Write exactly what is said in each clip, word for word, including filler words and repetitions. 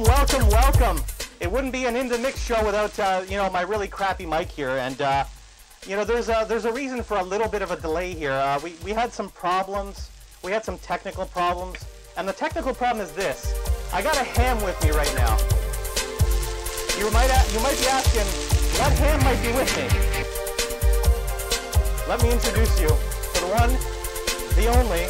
welcome, welcome. It wouldn't be an In The Mix show without, uh, you know, my really crappy mic here. And, uh, you know, there's a, there's a reason for a little bit of a delay here. Uh, we, we had some problems. We had some technical problems. And the technical problem is this. I got a ham with me right now. You might, you might be asking, what ham might be with me? Let me introduce you to the one, the only,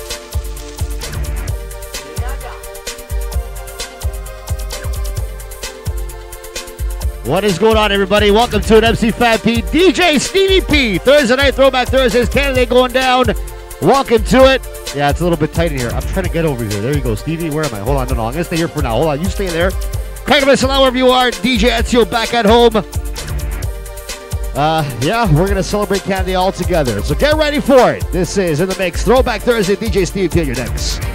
What is going on, everybody? Welcome to an M C Fat P, D J Stevie P. Thursday night Throwback Thursdays, Canada going down. Welcome to it. Yeah, it's a little bit tight in here. I'm trying to get over here. There you go, Stevie. Where am I? Hold on, no, no. I'm going to stay here for now. Hold on, you stay there. Craig and Salam, wherever you are. D J Ezio back at home. Uh, yeah, we're going to celebrate Canada all together. So get ready for it. This is In The Mix, Throwback Thursday, D J Stevie P on your decks. In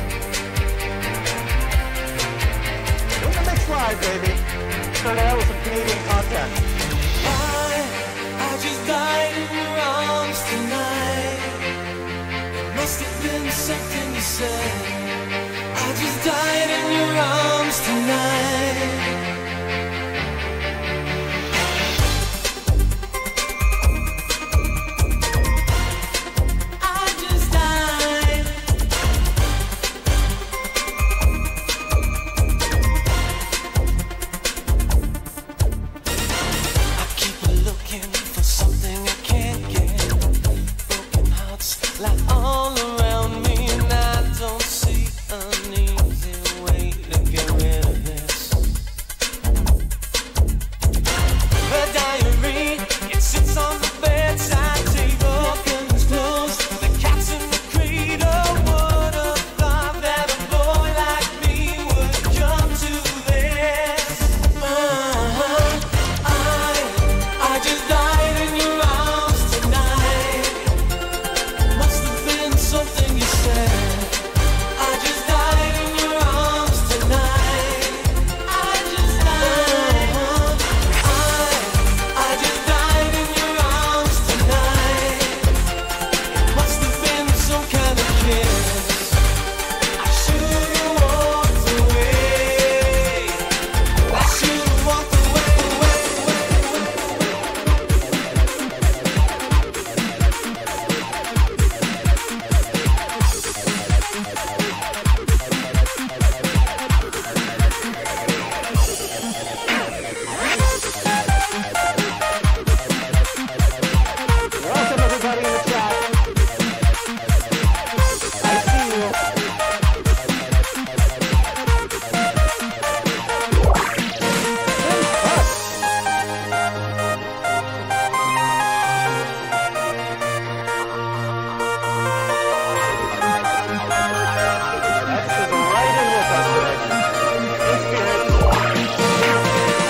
The Mix live, baby. Started out with some Canadian content. I, I just died in your arms tonight. It must have been something you said. I just died in your arms tonight. I just died. I keep looking for something I can't get. Broken hearts lie all around me, and I don't see an easy way to get rid of this. The diary, it sits on the bedside table, curtains closed, the cat's in the cradle. Would have thought that a boy like me would come to this. Uh-huh. I, I just died in your arms tonight. Must have been something you said. I just died in your arms tonight. I just died. I, I just died in your arms tonight. It must have been some kind of kiss. I should've walked away. I should've walked away, away, Welcome, everybody in the chat. I see you. X is right in with us today. In spirit.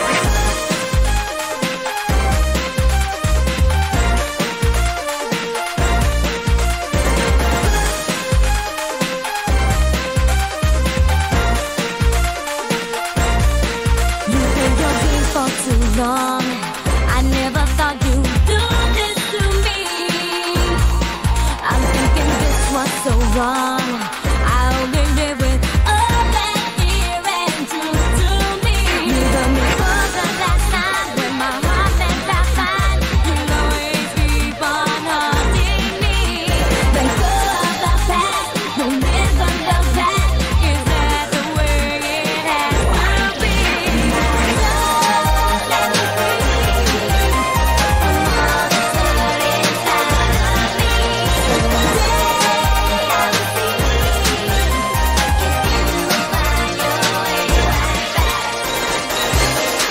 You've been your dream for too long. I never thought you'd do this to me. I'm thinking this was so wrong. I only live with all that fear and truth to me. You got me for the last time when my heart meant I find you'll always keep on haunting me. Let go of the past, don't live under that. Is that the way it has to be? Let me free from all that's hurt inside of me. Someday I will see if you will find your way right back.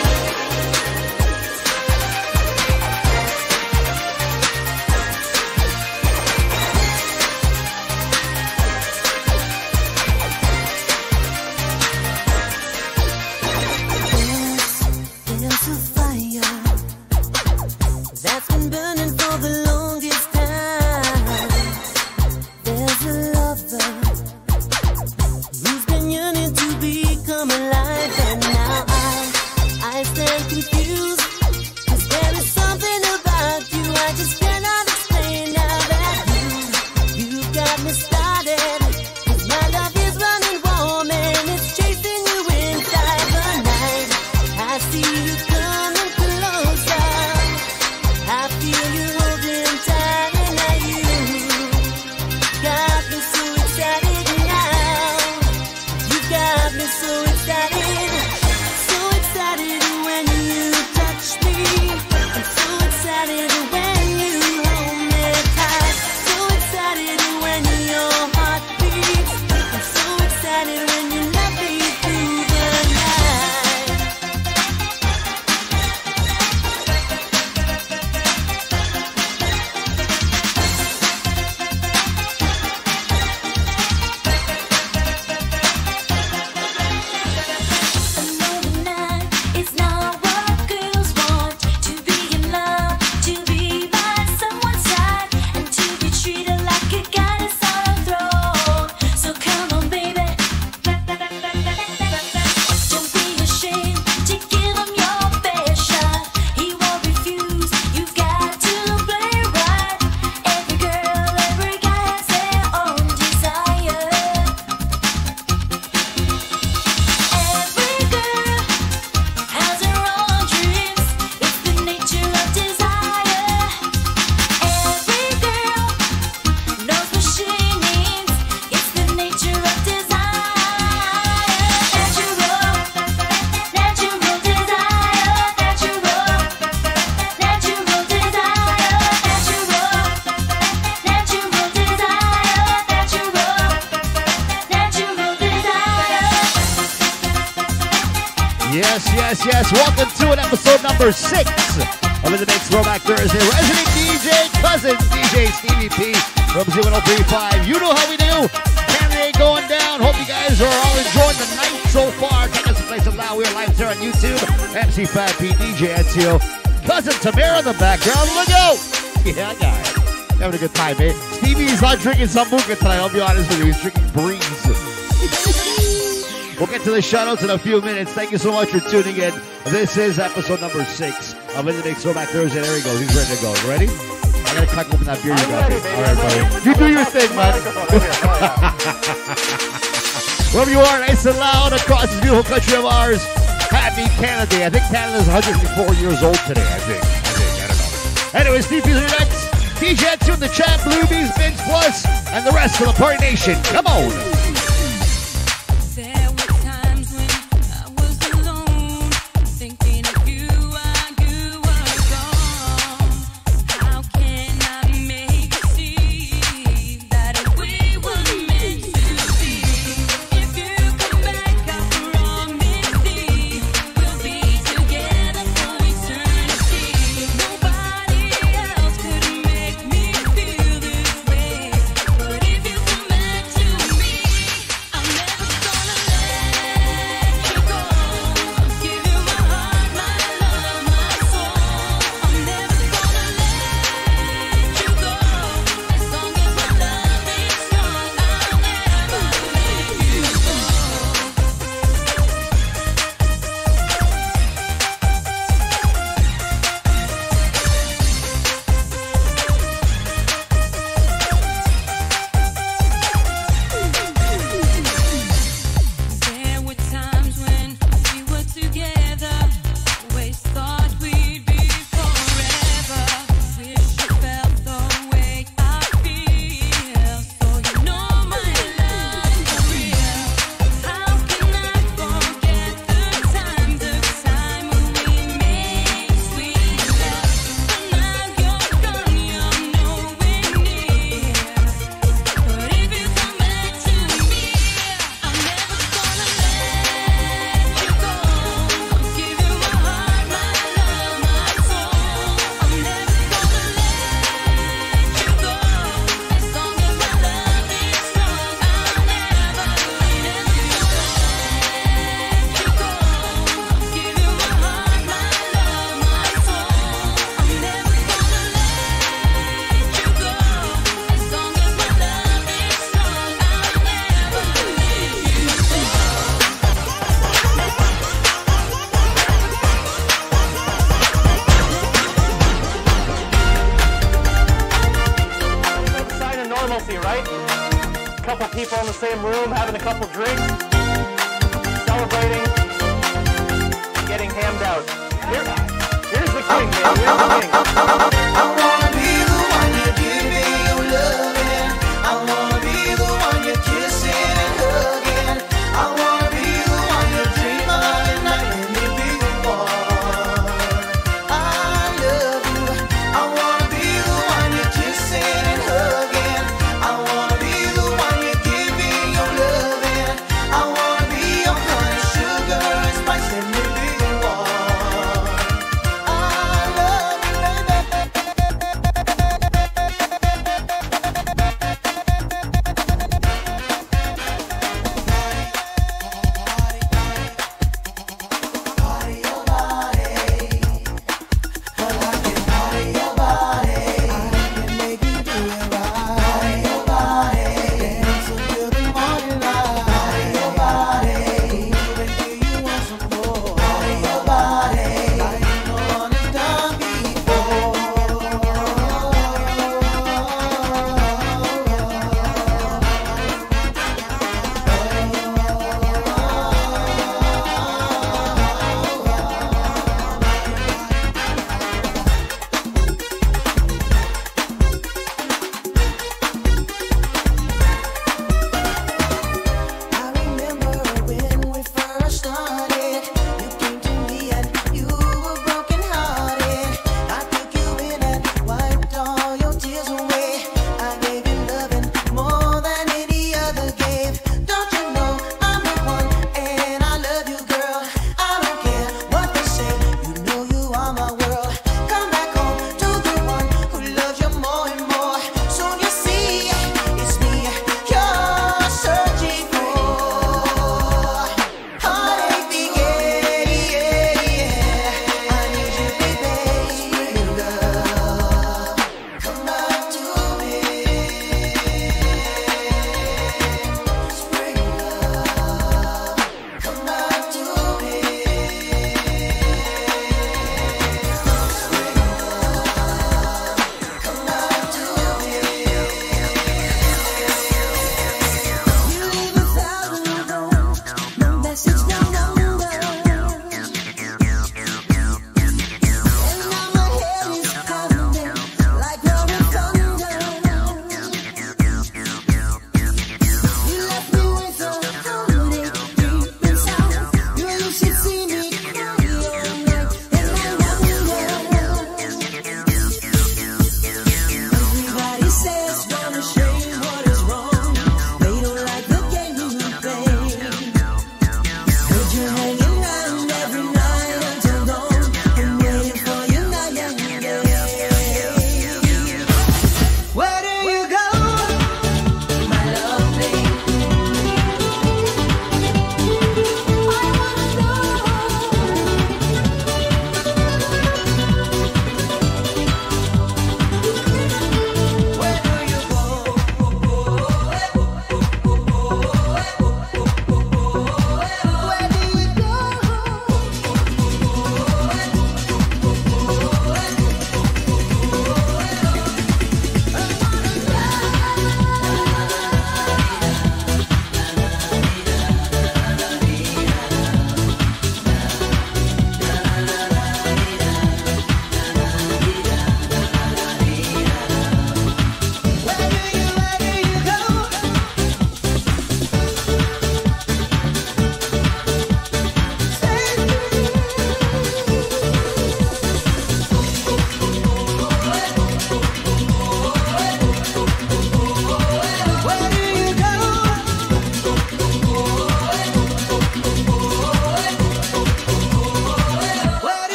There's a fire that's been burning for the longest time. There's a lover who's been yearning to become alive, and now I, I stand confused. 'Cause there is something about you I just cannot explain. Now that you, you got me started. 'Cause my love is running warm and it's chasing you inside the night. yes, yes. Welcome to an episode number six of In the Mix Throwback Thursday. Resident D J Cousins, D J Stevie P from zero one oh three five. You know how we do. Canada going down. Hope you guys are all enjoying the night so far. Take us to play some loud. We are live there on YouTube. M C Fat P, D J Ezio, Cousin Tamara in the background. Look out. Yeah, guys. Having a good time, eh? Stevie's not drinking Sambuca tonight. I'll be honest with you. He's drinking Breeze. We'll get to the shoutouts in a few minutes. Thank you so much for tuning in. This is episode number six of In the Mix Throwback Thursday. There he goes. He's ready to go. You ready? I gotta crack open that beer you got. All right, buddy. You do your thing, man. Wherever you are, nice and loud across this beautiful country of ours. Happy Canada Day. I think Canada's one hundred four years old today. I think. I think. I don't know. Anyway, Steve P's next. D J Etsu in the chat, Bluebees, Binge Plus, and the rest of the Party Nation. Come on. There were times when I was alone, thinking of you while you were gone. How can I make you see that we were meant to be? If you come back, I promise thee we'll be together for eternity. Nobody else could make me feel this way, but if you come back to me, I'm never gonna let you go. I'll give you my heart, my love, my soul. I'm never gonna let you go. As long as my love is strong, I'll never let you go. There were times when we were together, always thought we'd be forever. Wish you felt the way I feel, so you know my love for real. How can I forget the times, the time when we made sweet love? But now you're gone, you're nowhere near. But if you come back to me, I'm never gonna let you go. I'll give you my heart, my love, my soul. I'm never gonna let you go. As long as my love is strong, I'll never, never let you go. I'll give you my heart, my love, my soul. I'm never gonna let you go. As long as my love is strong, I'll never let you go. Good sign of normalcy, right? Couple people in the same room having a couple drinks, celebrating, getting hammed out. Here, here's the king, man. Here's the king. I wanna be the one you're giving your loving. I wanna be the one you're kissing and hugging. I wanna be the one you dream of at night. Let me be the one. I love you. I wanna be the one you're kissing and hugging. I wanna be the one you're giving your loving. I wanna be your honey, sugar, and spice. Let me be the one. I love you, baby.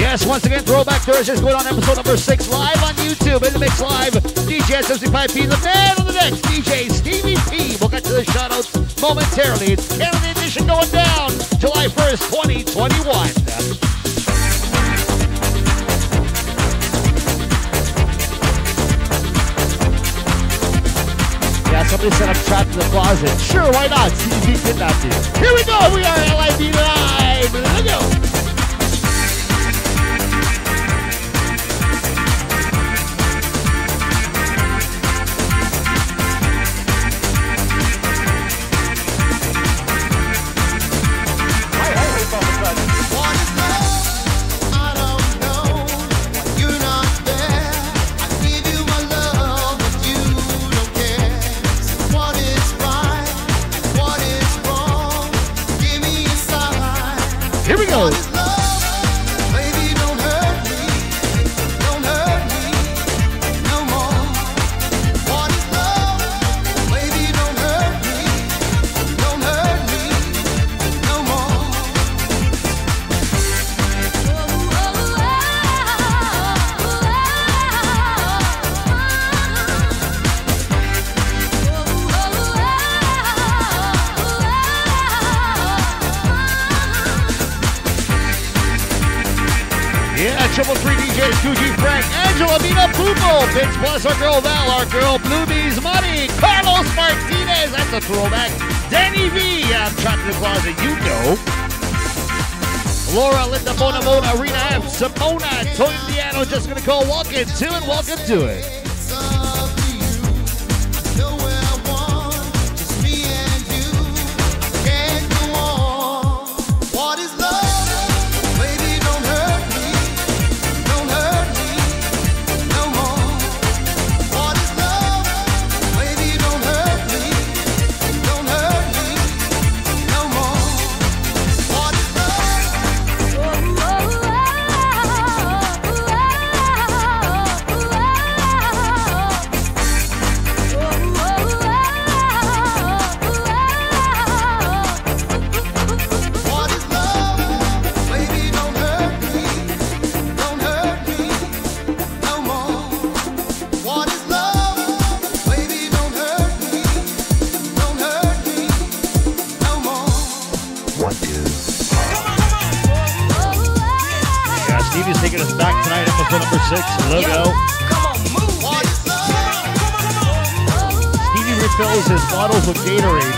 Yes, once again, Throwback Thursdays going on episode number six live on YouTube. In the mix live, D J S M C five P, the man on the decks, D J Stevie P. We'll get to the shoutouts momentarily. It's Canada Edition going down July first, twenty twenty-one. Yeah, somebody said I'm trapped in the closet. Sure, why not? C D P kidnapped you. Here we go. We are L I V Live. Let's go. Here we go. Triple three D Js, Q G Frank, Angela Mina Pupo, Vince Plus, our girl Val, our girl Bluebees Money, Carlos Martinez, that's a throwback, Danny V, I'm trapped in the closet, you know. Laura, Linda, Mona, Mona, Rena F, Simona, Tony Diano, Jessica Nicole, welcome to and welcome to it. Taking us back tonight, episode number six. Logo. Stevie refills his bottles of Gatorade.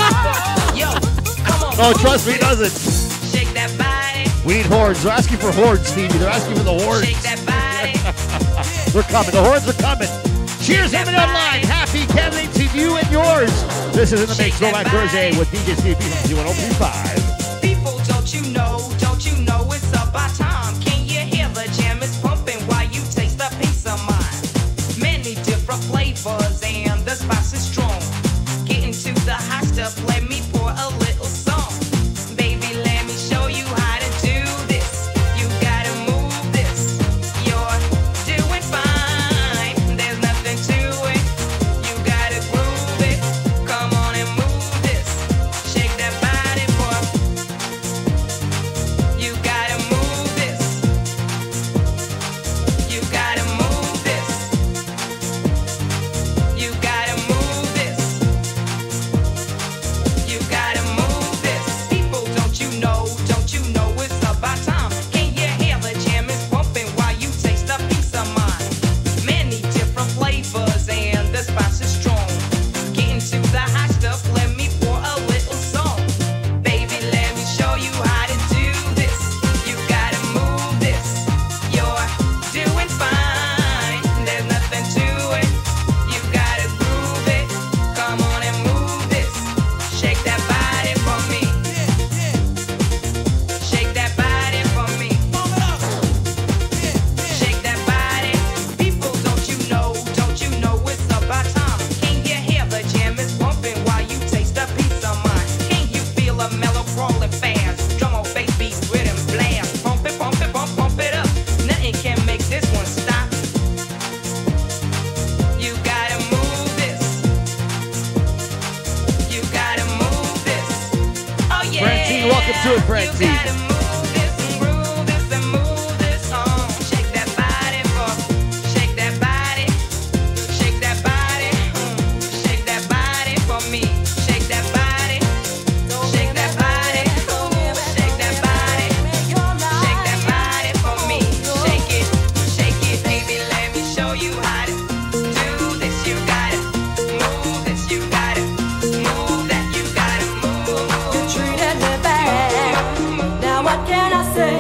Oh, trust me, he doesn't. Shake that body. We need hordes. They're asking for hordes, Stevie. They're asking for the hordes. Shake that body. They're coming. The hordes are coming. Cheers, everybody online. Happy Canada to you and yours. This is In the Mix, Throwback Thursday with D J Stevie P from C one oh three five. People, don't you know, don't you know it's about time? Can you hear the jam is pumping while you taste a piece of mine? Many different flavors and the spice is strong. Getting to the hot stuff, let me pour a little song. Baby, let me show you how to do this. You gotta move this. You're doing fine. There's nothing to it. You gotta groove it. Come on and move this. Shake that body, boy. say.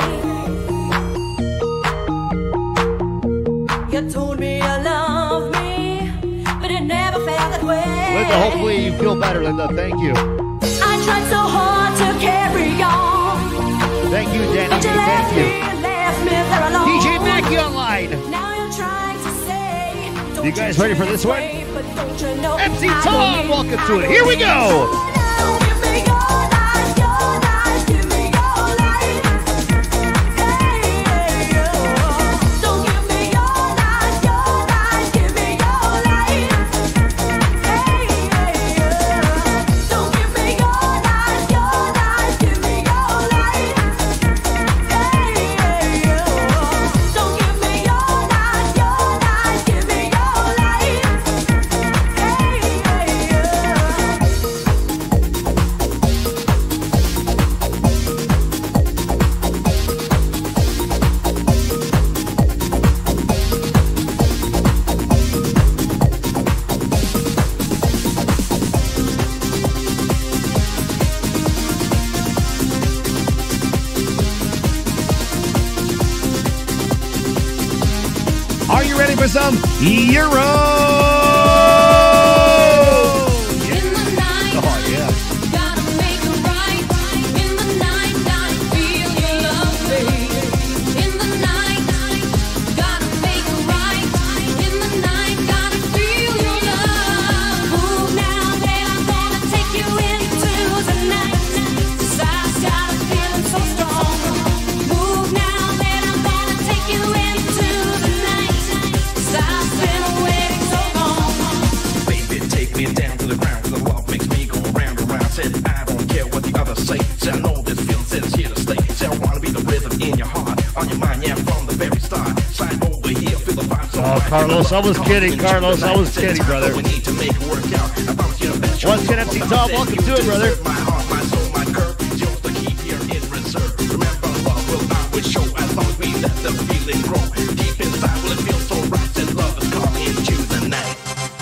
You told me you love me, but it never felt that way. Linda, hopefully you feel better, Linda. Thank you. I tried so hard to carry on, Thank you, Danny. but you left Thank me you. and left me there alone. D J Mackie online. Now you're trying to say, don't You guys ready for this one? change, but don't you know M C I don't Tom, mean- welcome I to it. don't Here we mean- go. Don't give me your life, your life, give me your life. Hey, hey, oh. Don't give me your life, your life, give me your life. Hey, hey, oh. Don't give me your life, your life, give me your life. Hey, hey, oh. Don't give me your life, your life, give me your life. Hey, hey, oh. Are you ready for some Euro? In the night, Oh, yeah. gotta make it right. In the night, gotta feel your love, baby. In the night, gotta make it right. In the night, gotta feel your love. Move now, babe, I'm gonna take you into the night. 'Cause I got a feeling so strong. Move now, babe, I'm gonna take you into the night. 'Cause I've been waiting so long. Baby, take me down to the ground. The love makes me go round and round. Said I don't care what the others say. Said I know this feeling says here to stay. Said I wanna be the rhythm in your heart, on your mind, yeah, from the very start. Slide over here, feel the vibe so Oh, right. Carlos, I was kidding, Carlos, I was kidding, brother. We need to make it work out. I promise you the best. Once again, M C Tom, welcome to it, brother. My heart, my soul, my curve. Yours to keep here in reserve. Remember, love will always show as long as we let the feeling grow. Deep inside, will it feel so right? Said love is calling into the night.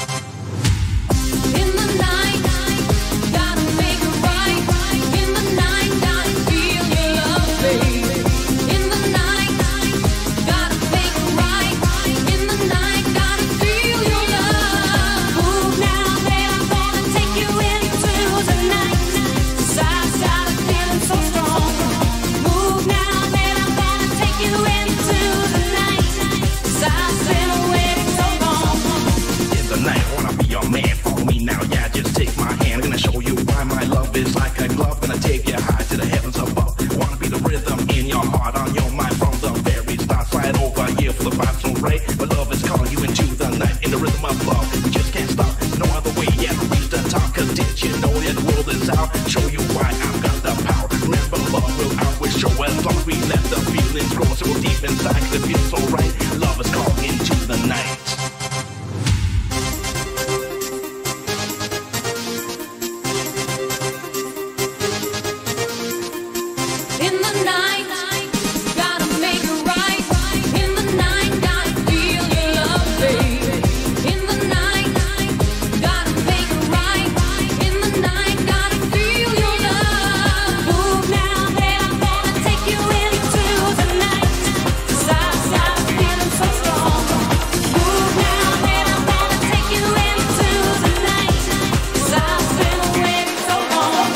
In the night, gotta make it right. In the night, gotta feel your love, baby. In the night, gotta make it right. In the night, gotta feel your love. Move now, babe, I'm gonna take you into the night. 'Cause I got a feeling so strong. Move now, babe, I'm gonna take you into the night. 'Cause I've been waiting so long. In the night, wanna be your man. Follow me now, yeah, just take my hand. Gonna show you why my love is like a glove. Gonna take you high to the heavens above. Wanna be the rhythm in your heart, on your mind from the very start. Slide over here for the vibe so right. My love is calling you into the night. In the rhythm of love, we just can't stop. No other way yet to reach the top. Cause did you know that the world is out? Show you why I've got the power. Remember, love will always show as long as we let the feelings grow. So deep inside, cause it feels so right. Love is calling into the night. In the night, gotta make it right. In the night, gotta feel your love, baby. In the night, gotta make it right. In the night, gotta feel your love. Move now, babe, I'm gonna take you into the night. 'Cause I've got a feeling so strong. Move now, babe, I'm gonna take you into the night. 'Cause I've been waiting so long.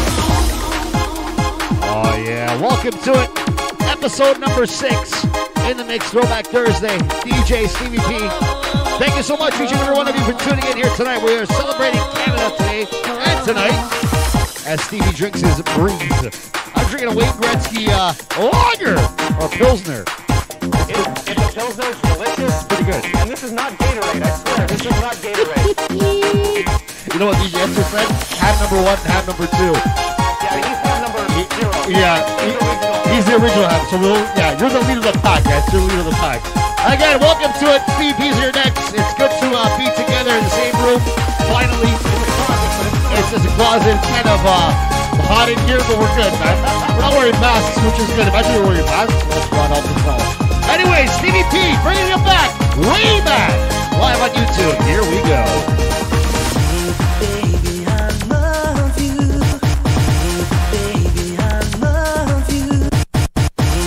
Oh, yeah. Welcome to it. Episode number six in the mix, Throwback Thursday. D J Stevie P. Thank you so much, each and every one of you, for tuning in here tonight. We are celebrating Canada today and tonight as Stevie drinks his breeze. I'm drinking a Wayne Gretzky uh, lager or Pilsner. It, it's a Pilsner, it's delicious. Pretty good. And this is not Gatorade, I swear. This is not Gatorade. You know what D J Esther said? Have number one, have number two. Yeah, he's have number zero. Yeah, He's the original. he, he's the original half. So we'll, yeah, you're the leader of the pack, guys. You're the leader of the pack. Again, welcome to it. Steve P's here next. It's good to uh, be together in the same room. Finally, it's just a closet. It's kind of uh, hot in here, but we're good, man. We're not wearing masks, which is good. Imagine we're wearing masks. Let's run out the phone. Anyway, Stevie P, bringing you back, way back, live on YouTube. Here we go. Baby, I love you. Baby, I love you.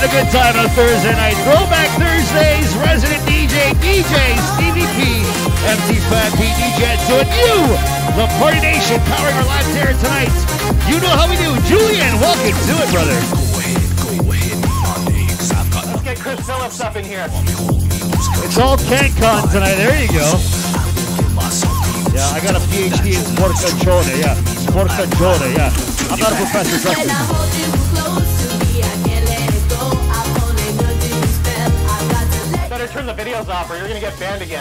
a good time on Thursday night. Throwback Thursdays, resident D J, D J Stevie P, M C Fat P, D J to a new The Party Nation powering our lives here tonight. You know how we do. Julian, welcome to it, brother. Let's get Chris Phillips up in here. It's all CanCon tonight. There you go. Yeah, I got a P H D in Porcagione. Yeah, Porcagione. Yeah, I'm not a professor. Trust me. Better turn the videos off or you're gonna get banned again.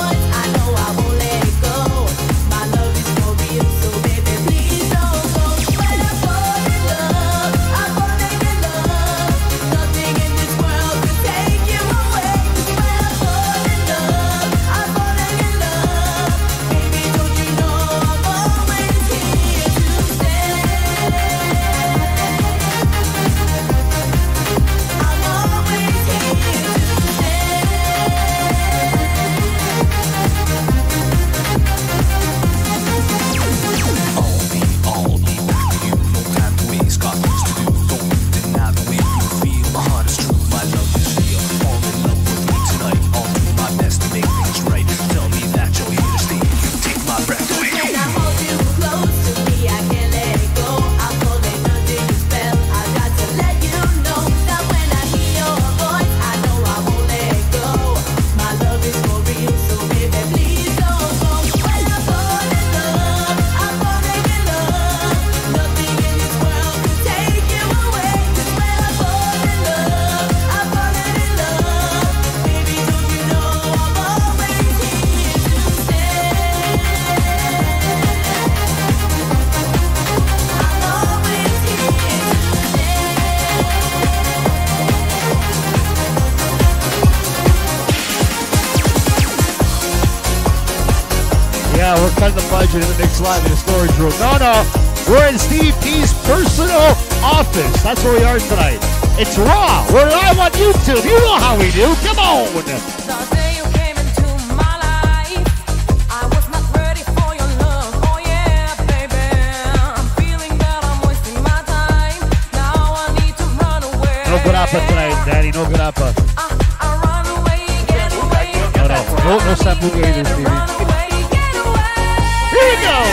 Yeah, we're cutting the budget in the next live in the storage room. No, no, we're in Steve P's personal office. That's where we are tonight. It's Raw, where I want YouTube. You know how we do. Come on. The day you came into my life, I was not ready for your love. Oh yeah, baby, I'm feeling that I'm wasting my time. Now I need to run away. No good appa tonight, Daddy. No good appa. I, I run away, get away. No, no, no, no sambuca either, Stevie. Run away, get away. Here we go.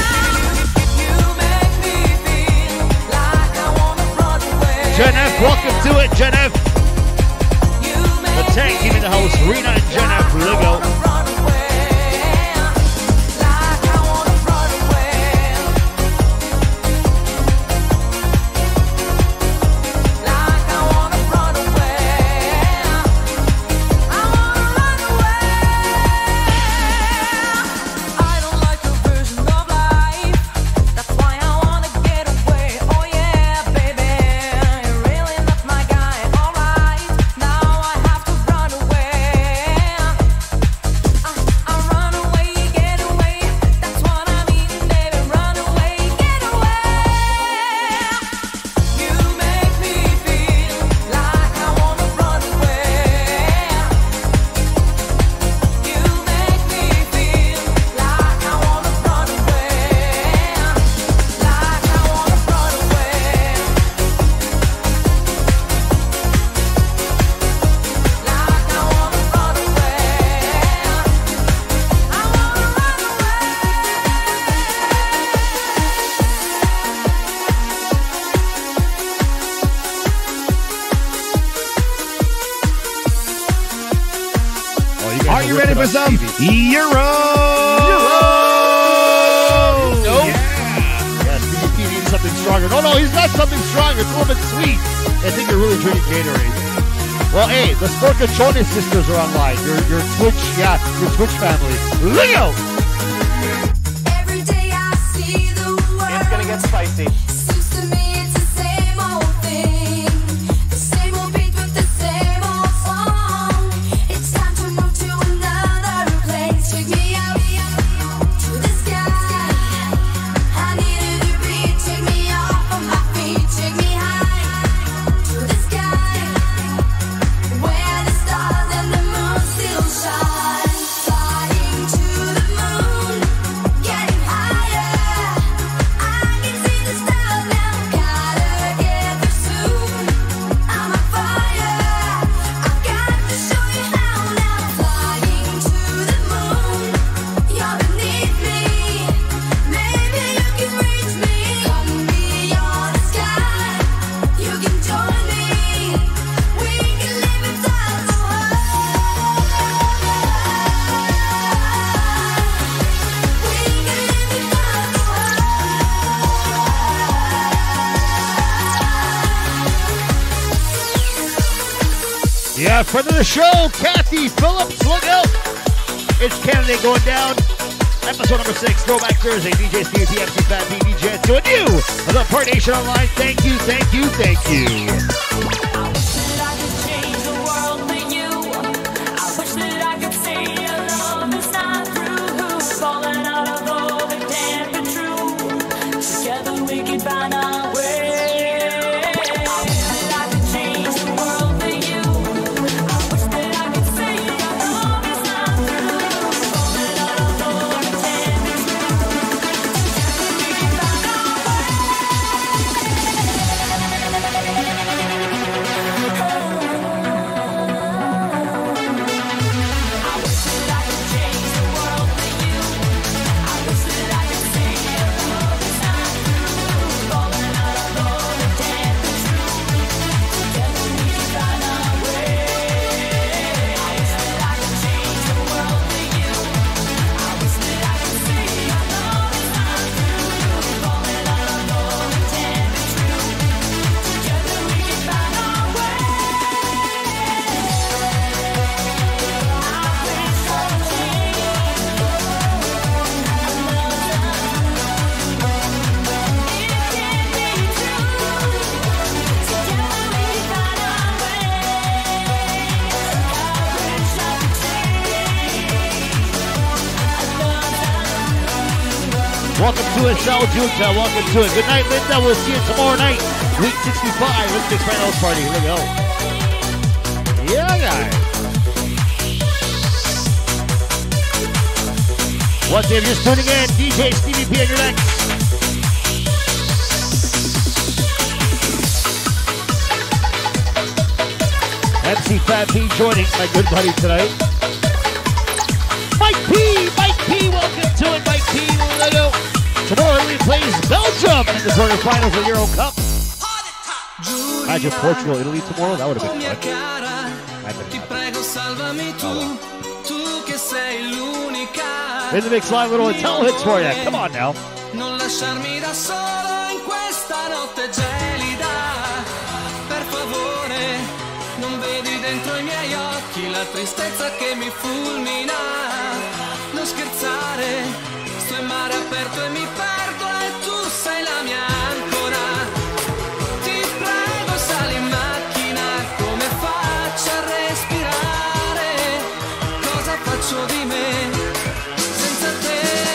You make me feel like I wanna run away. Jen F, welcome to it, Jen F. You The make tank in the house. Rena and Jen F. Here we go. run away, like I wanna run away, like I wanna run away, I wanna run away. I don't like your version of life, that's why I wanna get away. Oh yeah, baby, you're really not my guy. Alright, now I have to run away. I, I run away, get away. That's what I mean, baby. Run away, get away. You make me feel like I wanna run away. You make me feel like I wanna run away, like I wanna run away, like I wanna run away. I wanna run Oh, guys Are you ready whipping for up some Stevie. Euro? Nope. Yeah. Yeah, Stevie P needs something stronger. No, no, he's got something stronger. It's a little bit sweet. I think you're really drinking Gatorade. Well, hey, the Sporcaccione sisters are online. Your your Twitch, yeah, your Twitch family. Leo! Every day I see the world. It's gonna get spicy. Seems to me it's the same old thing. The same old beat with the same old song. It's time to move to another place. Take me out to the sky. I needed to be. Take me off of my feet. Take me high to the sky, where the stars and the moon still shine. Flying to the moon, getting higher. I can see the stars. Yeah, friend of the show, Kathy Phillips, look out. It's Canada going down. Episode number six, Throwback Thursday. D J Steve P, M C Fat P, D J to a new the Party Nation Online. Thank you, thank you, thank you. Welcome to it, Sal Junta. Welcome to it. Good night, Linda. We'll see you tomorrow night. Week sixty-five. Let's get Finals Party. Here we go. Yeah, guys. Once again, just tuning in, D J Stevie P on your next. M C Fat P joining my good buddy tonight. Mike P, Mike P, welcome to it, Mike P. Let go. Tomorrow he plays Belgium in the quarterfinals of the Euro Cup. Imagine Portugal, Italy tomorrow. That would have been fun. Oh, in the mix live, little Intel hits for you. Come on now. Non lasciarmi da solo in questa notte gelida. Per favore, non vedi dentro i miei occhi la tristezza che mi fulmina. Non scherzare, sto in mare aperto e mi perdo e tu sei la mia ancora. Ti prego, sali in macchina, come faccio a respirare? Cosa faccio di me senza te?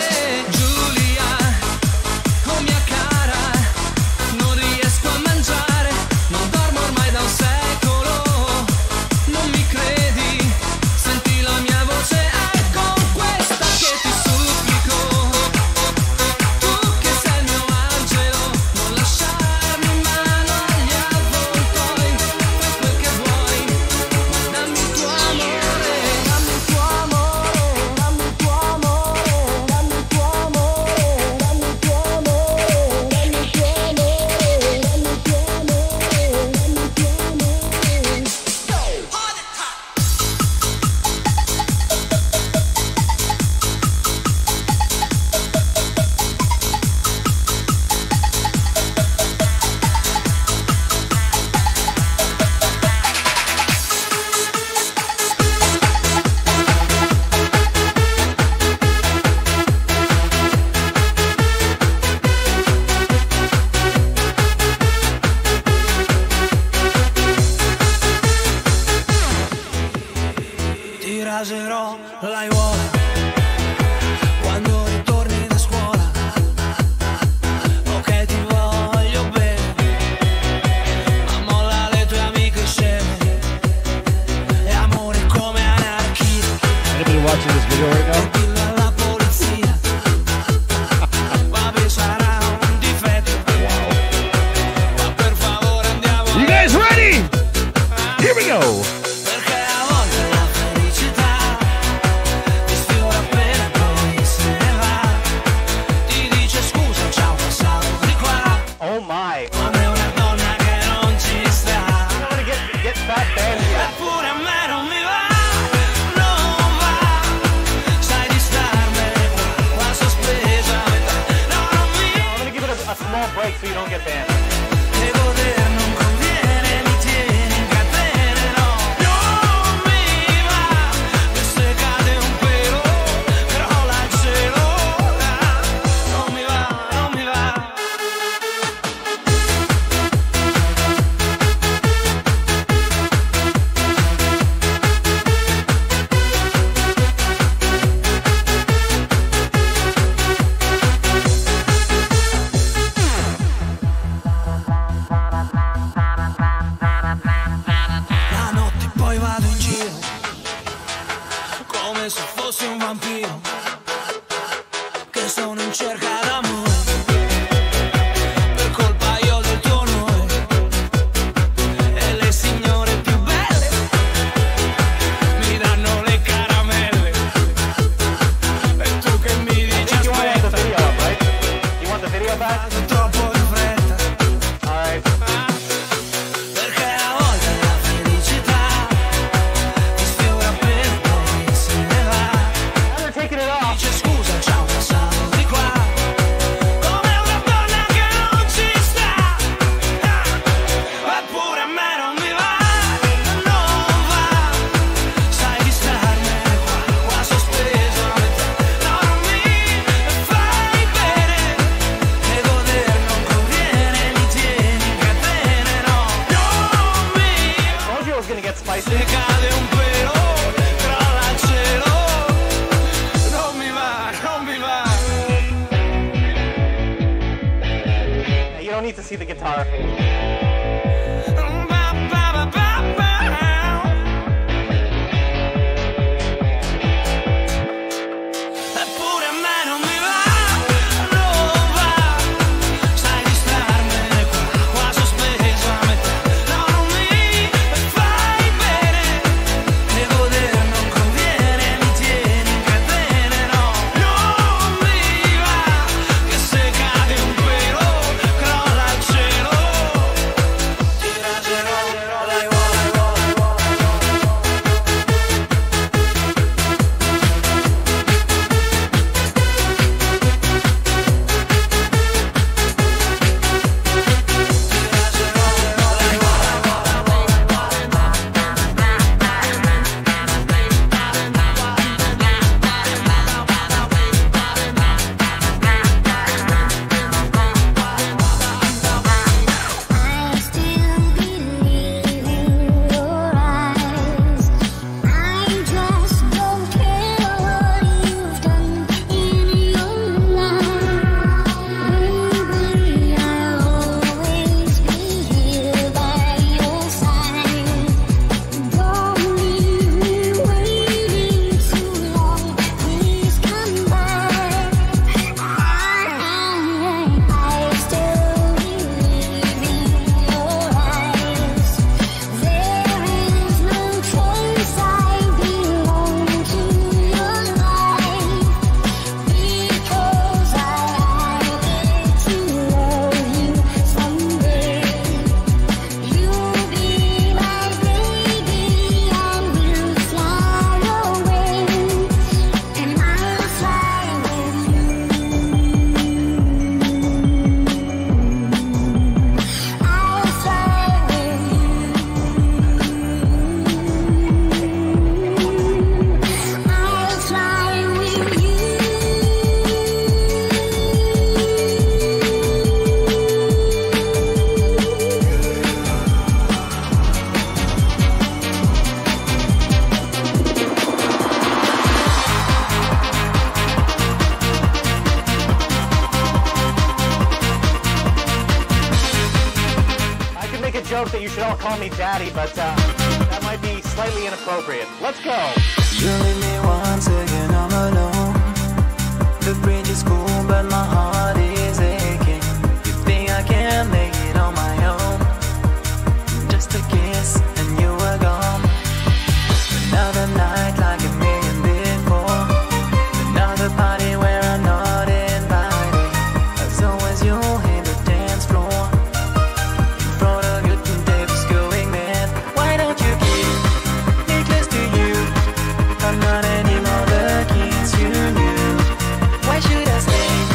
raserò l'aiuola quando ritorni da scuola. Ok, ti voglio bene, ma molla le tue amiche sceme e amore come anarchia. Anybody watching this video right now? La polizia, vabbè, sarà un difetto. Ma per favore andiamo. You guys ready? Here we go. So you don't get banned. E poter non conviene, mi tieni in catene, no. come se fossi un vampiro che sono in cerca d'amore. Per colpa io del tuo onore e le signore più belle mi danno le caramelle. E tu che mi dici You want the aspetta, video up, right? You want the video back? vado troppo in fretta. All right. Perché a volte la felicità ti sfiora per poi se ne va. Now they're taking it off. Dice scusa, ciao, passavo di qua. Come una donna che non ci sta. Ah, eppure a me non mi va, non va. Sai di starmene qua, qua sospeso a metà. No, non mi fai bene. E goder non conviene, mi tieni in catene, no. Non mi I told you it was gonna get spicy. se cade un pelo, crolla il cielo. Non mi va, non mi va. You don't need to see the guitar. Ba, ba, ba, ba, ba. Eppure a me non mi va, non va. Sai di starmene qua, qua sospeso a metà. No, non mi fai bene. E goder non conviene, mi tieni in catene, no. Non mi va, che se cade un pelo, crolla il cielo. Tira, tira, tira, dai, vola, vola, vola. I still believe in your eyes. I just don't care what you've done in your life. Baby, I'll always be here by your side. Don't leave me waiting too long. Please come back. I, I still believe in your eyes. There is no choice. I belong to your life because I get to love you someday. You'll be my baby and we'll fly away, and I'll fly with you. I'll fly with you. I'll fly with you. I could make a joke that you should all call me daddy, but uh, that might be slightly inappropriate. Let's go. You leave me once again, I'm alone. The bridge is cool, but my heart is aching. You think I can make it on my own? Just a kiss and you were gone. Another night like a million before. Another party where I'm not invited. As always, you hit the dance floor. You brought a good day was going mad. Why don't you keep me close to you? I'm not anymore the kids you knew. Why should I stay?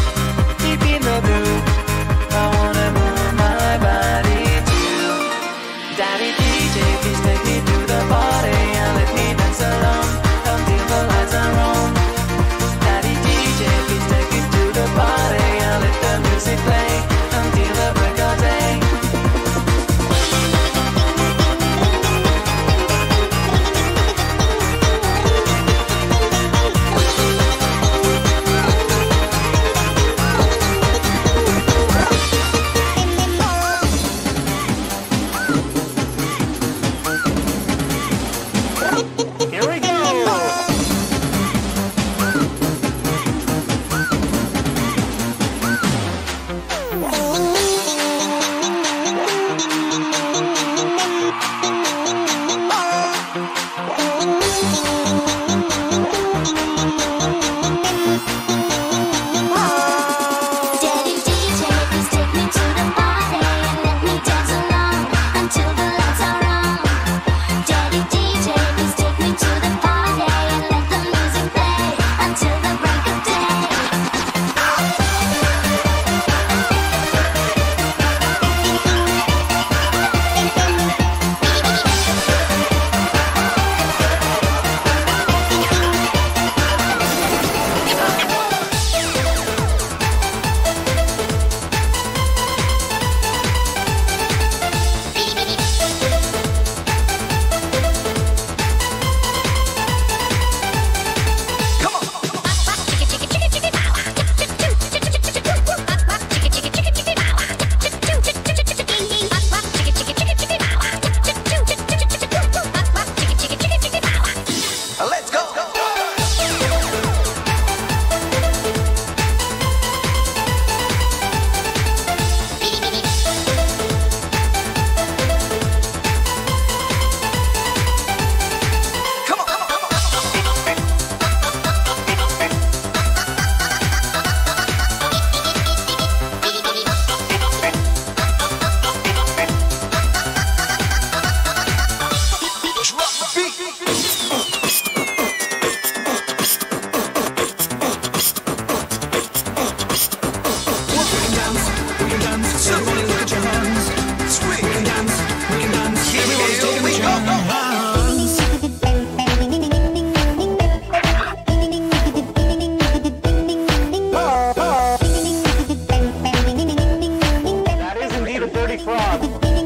Somebody look at your hands. Swing. We can dance. We can dance. Everyone's taking the chance. That is indeed a dirty frog.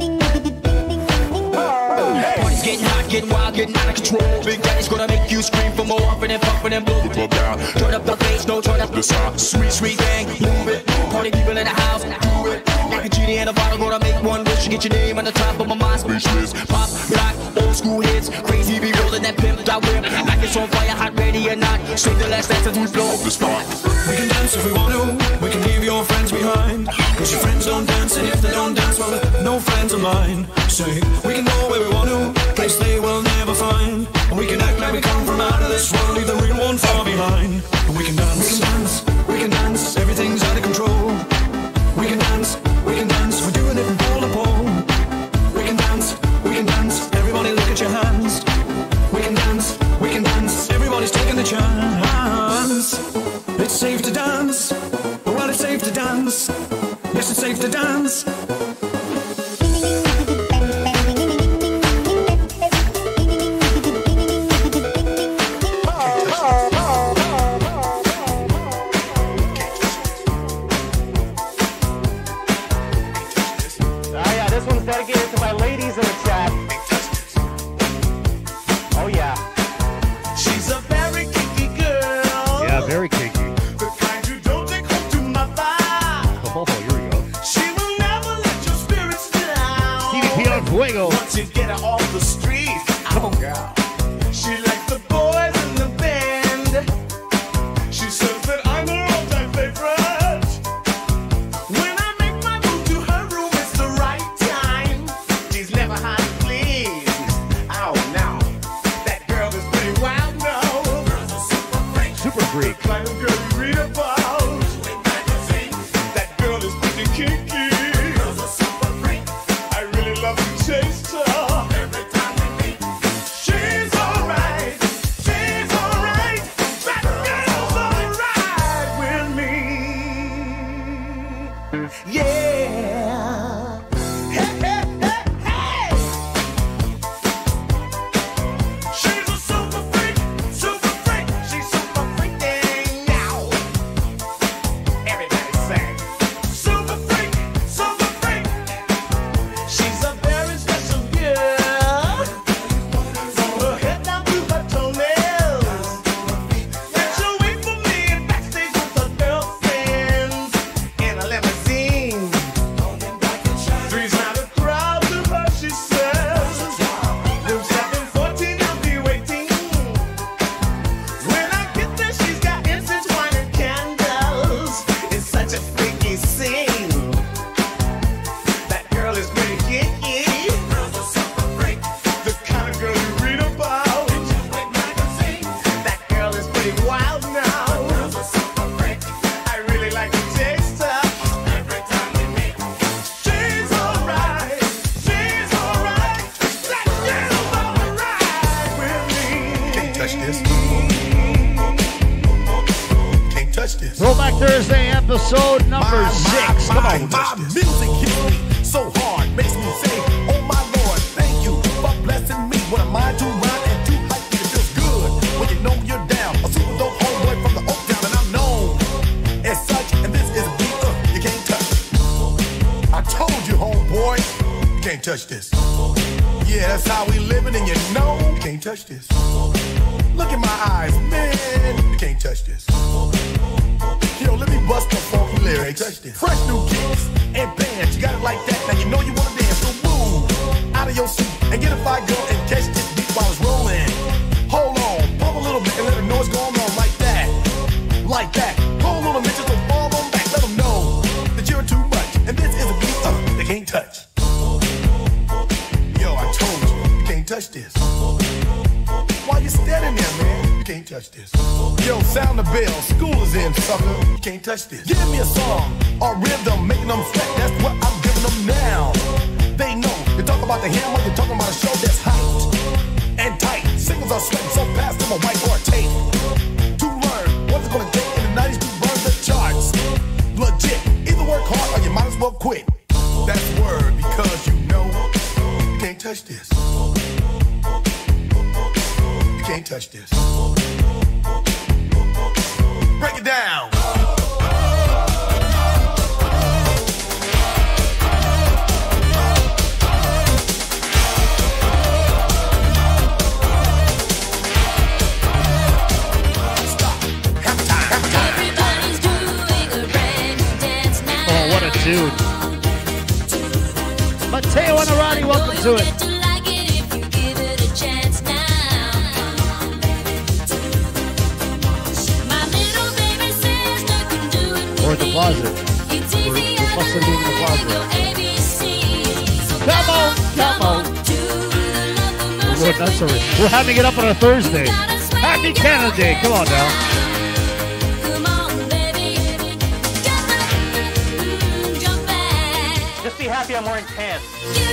Party's getting hot, getting wild, getting out of control. Big Daddy's gonna make you scream for more, humping and pumping and blowing it down. Turn up the bass, no turn up the sound. Sweet, sweet bang, move it. Party people in the house, do it. Like a genie in a bottle, gonna make one wish. Get your name on the top of my MySpace list. Pop, rock, old school hits. Crazy be rolling that pimp that whip. Like it's on fire, hot, ready or not. Save the last dance as we blow up the spot. We can dance if we want to. We can leave your friends behind. Cause your friends don't dance, and if they don't dance, well, no friends of mine. Say, we can go where we want to. Place they will never find. And we can act like we come from out of this world. Leave the real one far behind. And we can dance, we can dance, we can dance. Everything's out of control. We can dance, we can dance. We're doing it from pole to pole. We can dance, we can dance. Everybody look at your hands. We can dance, we can dance. Everybody's taking the chance. It's safe to dance. Well, it's safe to dance. Yes, it's safe to dance. Dedicated to my ladies in the chat. Oh yeah. She's a very kinky girl. Yeah, very kinky. The kind you don't take home to mother. Oh, here we go. She will never let your spirits down. C D P on fuego. Once you get her off the street, oh girl. She likes the boys in the band. She says that I'm her all-time favorite. When I make my move to her room, it's the right time. She's never hard to please. Oh no, that girl is pretty wild now. Super freak. The kind of girl you read about. That girl is pretty kinky. I really love to taste her. Every time we meet, she's alright. She's alright. That girl's alright with me. Yeah. Hey, hey, hey, hey. She's a super freak, super freak. She's super freaking now. Everybody sing. Super freak, super freak. She's a very special girl. From her head down to her toenails. And she'll wait for me backstage with her girlfriends in a limousine. Three's not a crowd to her, she says. Room seven fourteen, I'll be waiting. When I get there, she's got incense, wine, and candles. It's such a freaky scene. That girl is pretty kinky. The kind of girl you read about. That girl is pretty wild now. I really like to taste her. She's alright. She's alright. That girl's alright with me. Can't touch this. Can't touch this. Throwback Thursday episode number six. Come on. My music hits me so hard, makes me say, oh my Lord, thank you for blessing me. What am I to rhyme and too hype? It feels good when you know you're down. A super dope homeboy from the Oak Town, and I'm known as such. And this is a beat uh, you can't touch. I told you, homeboy, you can't touch this. Yeah, that's how we living, and you know you can't touch this. Look in my eyes, man, you can't touch this. Yo, let me bust the funky lyrics. Fresh new kicks and bands. You got it like that. Now you know you wanna dance. So move out of your seat and get a fire girl and catch this beat while it's rolling. Hold on, pump a little bit and let them know what's going on like that. Like that. Hold on a minute, just don't fall on back. Let them know that you're too much. And this is a beat uh, they can't touch. Yo, I told you, you can't touch this. Why you standing there, man? You can't touch this. Yo, sound the bell. School is in, sucker. You can't touch this. Give me a song or rhythm, making them sweat. That's what I'm giving them now. They know. You talk about the hammer, you're talking about a show that's hot and tight. Singles are sweating so fast, I'm a whiteboard tape. To learn what's it gonna take in the nineties to burn the charts. Legit, either work hard or you might as well quit. That's word because you know you can't touch this. You can't touch this. Break it down. Dude. Mateo and Arani, welcome to it. Or in the closet. Or we're supposed to be in the closet. Come on, come on. We're going nuts over it. We're having it up on a Thursday. Happy Canada Day. Come on now. Just be happy I'm wearing pants.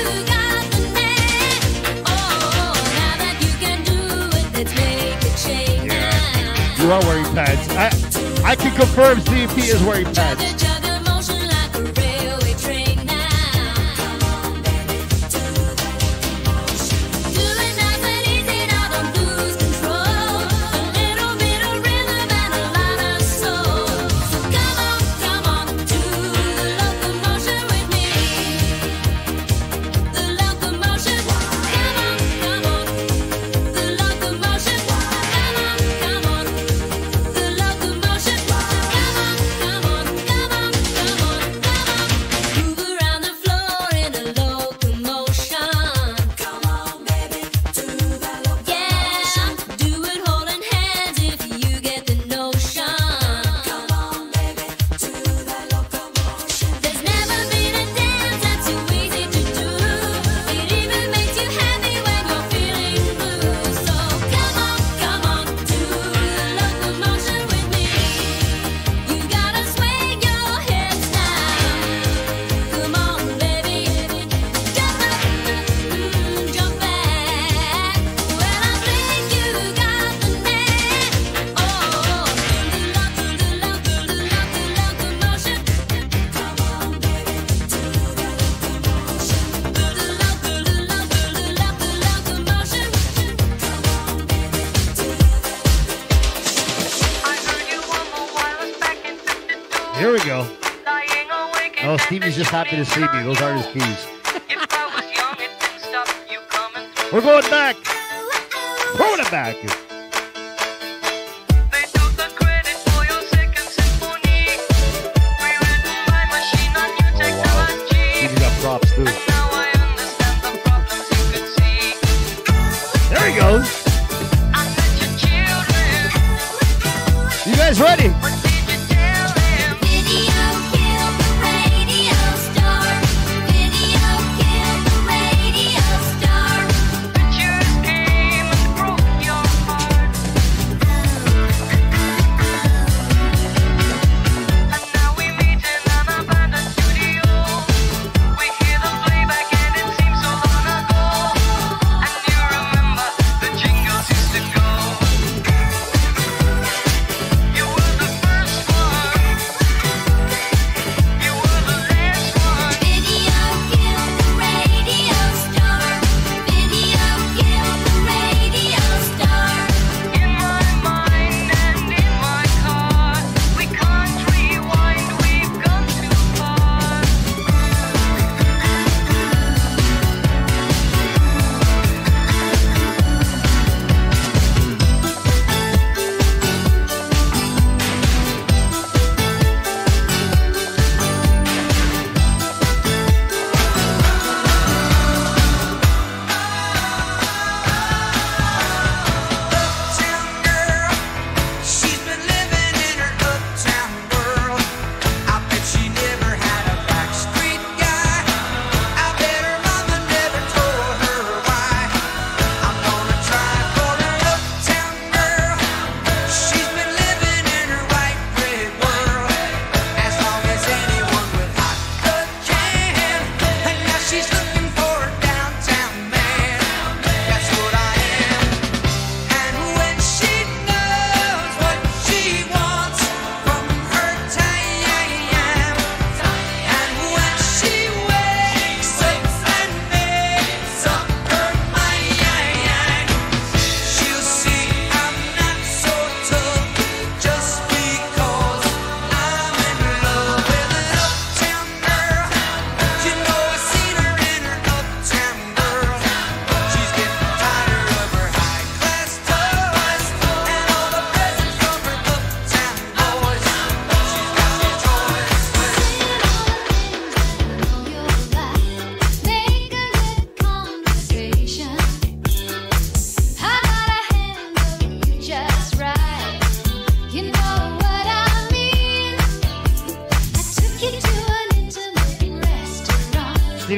You are wearing pads. I I can confirm C P is wearing pads. Here we go. Oh, Stevie's just happy to see me. Those are his keys. We're going back. Throwing it back. Stevie got props too. There he goes. You guys ready? You were the first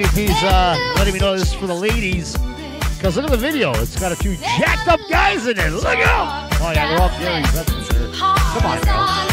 Stevie P's uh, letting me know this is for the ladies. Because look at the video. It's got a few jacked up guys in it. Look out! Oh, yeah, they're all Garys, that's for sure. Come on, girls.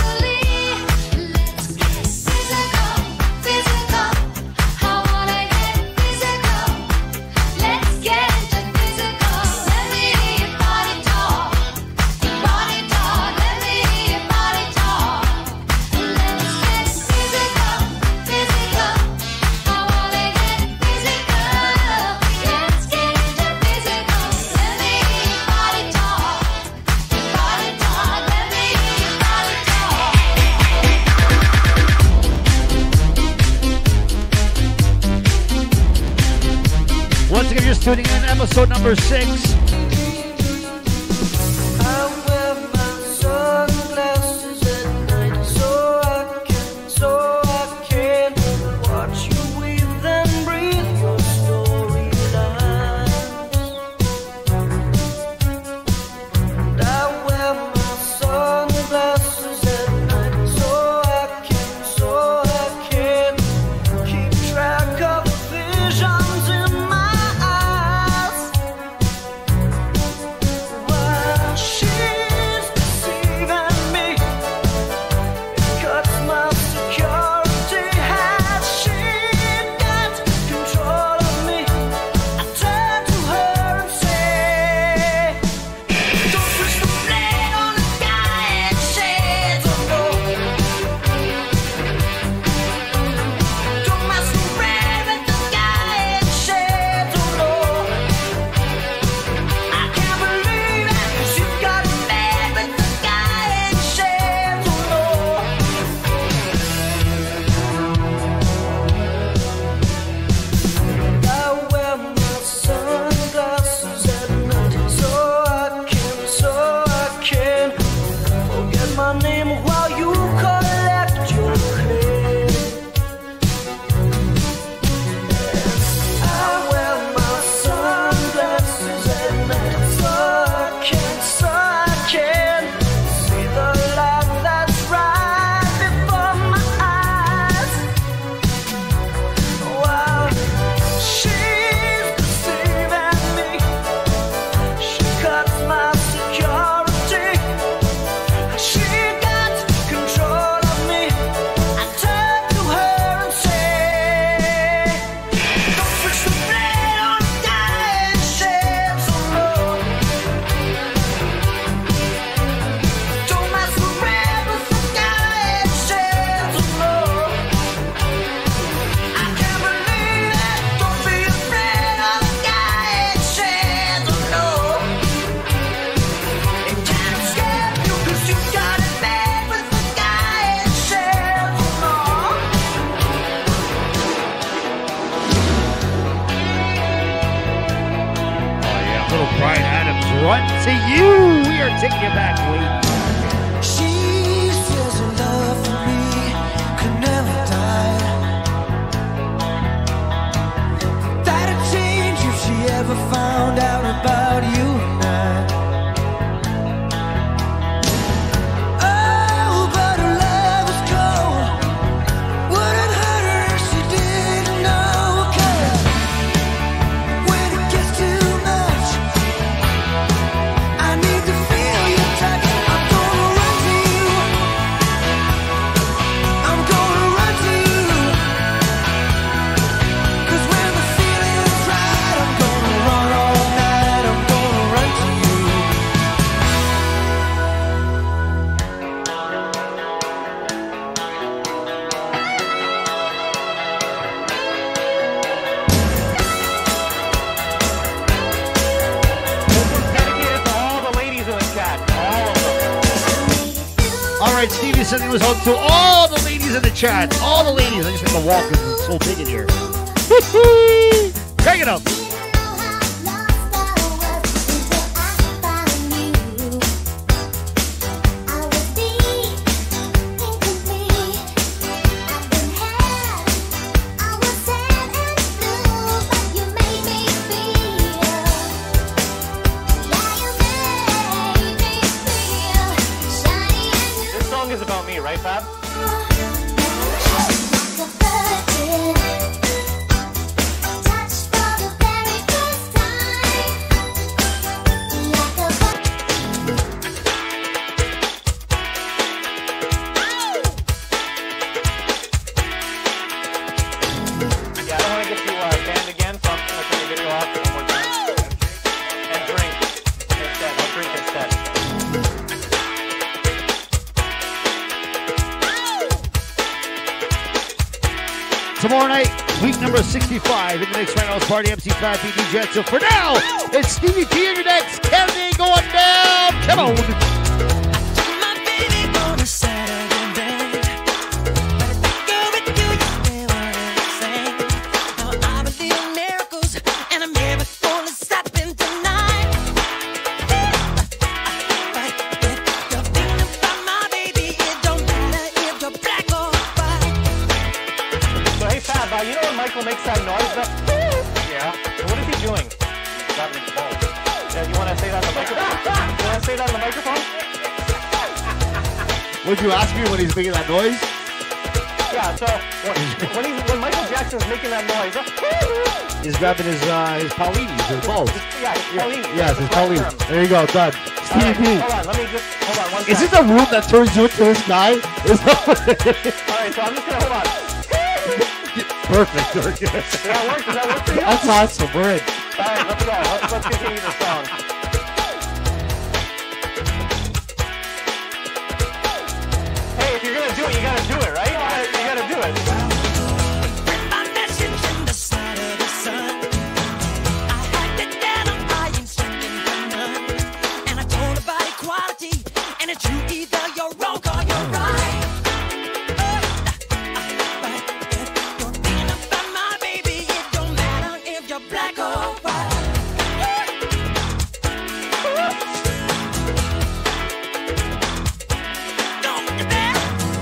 Once again, you're just tuning in, episode number six. I wear my sunglasses at night so I can, so I can watch you weave and breathe your storylines. And I wear my sunglasses at night so I can, so I can keep track of visions in my Brian Adams, Run to You. We are taking you back, Wade. She feels in love for me, could never die. That'd change if she ever found out about you and I. Oh, but her love was cold. Wouldn't hurt her if she didn't know. 'Cause when it gets too much, I need to feel your touch. I'm gonna run to you. I'm gonna run to you. 'Cause when the feeling's right, I'm gonna run all night. I'm gonna run to you. Dedicated to all the ladies in the chat. All of them. All right, Stevie said he was out to all the ladies in the chat. All the ladies. I just have to walk because it's so big in here. Crank it up. This song is about me, right, Fab? Tomorrow night, week number sixty-five. In the mix right now is Party M C Fat P D J. So for now, it's Stevie P in your next. Kennedy going down. Come on. My baby on a Saturday night. But if I go with you, you stay what I say. Now I believe in miracles, and a miracle is happening tonight. But if you're thinking about my baby, it don't matter if you're black or white. So hey Fab, uh, you know when Michael makes that noise? That, yeah. And what is he doing? He's got me balls. Yeah, you want to say that on the microphone? You want to say that on the microphone? Would you ask me when he's making that noise? Yeah. So when, when, he's, when Michael Jackson's making that noise, uh, He's grabbing his uh, his Paulinis, his balls. yeah, it's Pauline. Yes, his That's the Paulinis. right term. There you go, done. All Stevie right, P. hold on, let me just hold on one Is second. it the room that turns you into this guy? Is that what it is? All right, so I'm just gonna hold on. Perfect. Does that work? Does that work for you? That's awesome. We're in. All right, let's go. Let's, let's continue the song. Hey, if you're gonna do it, you gotta do it, right? You gotta, you gotta do it. My message in the side of the sun. I had it down, I ain't searching for none. And I told about equality, and it's you either you're wrong or you're right. But if you're thinking about my baby, it don't matter if you're black or white. Don't look at that.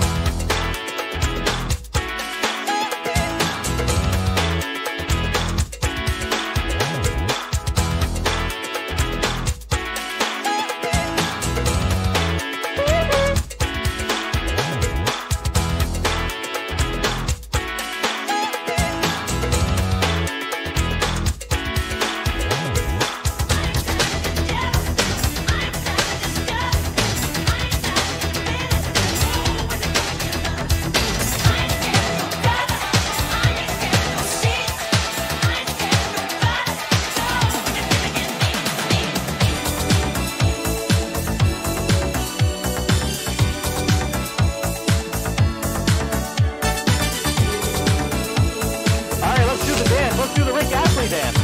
All right, let's do the dance. Let's do the Rick Astley dance.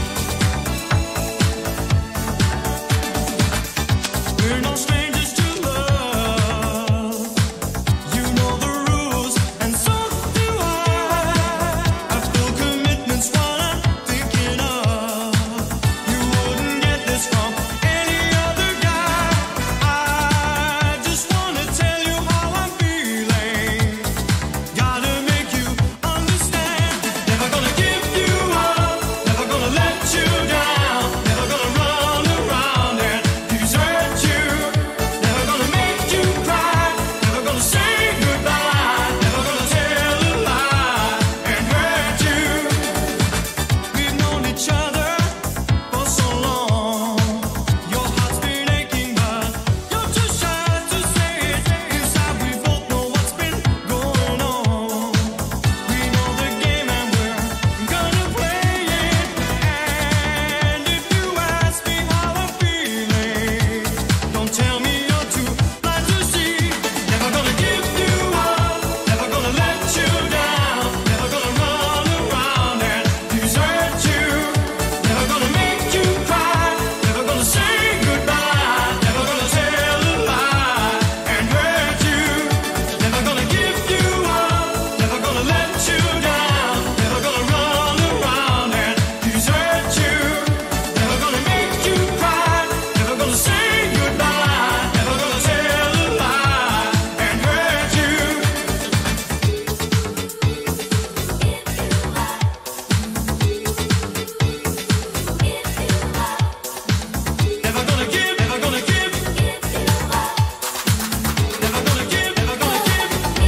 We're no strangers to love. You know the rules, and so do I. I've still commitments while I'm thinking of. You wouldn't get this from any other guy. I just wanna tell you how I'm feeling. Gotta make you understand. Never gonna give you up. Never gonna let you down. Never gonna run around and desert you. Never gonna make you cry. Never gonna say goodbye. Never gonna tell a lie and hurt you. We've known each other for so long. Your heart's been aching, but you're too shy to say it. Inside we both know what's been going on. We know the game and we're gonna play it. And if you ask me how I'm feeling, don't tell me you're too blind to see. Never gonna give you up, never gonna let you down, never gonna run around and desert you. Never gonna make you cry, never gonna say goodbye, never gonna tell a lie and hurt you. Never gonna give you up, never gonna let you down, never gonna run around and desert you. Never gonna make you cry, never gonna say goodbye, never gonna tell a lie and hurt you. Never gonna give, never gonna give. Never gonna give, never gonna give.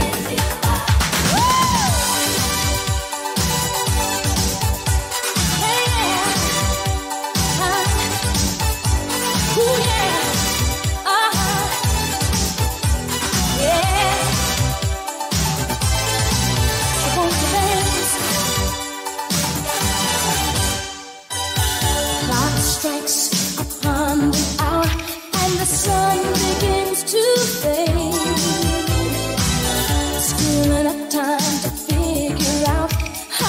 Clock strikes upon the hour, and the sun begins to fade. Still enough time to figure out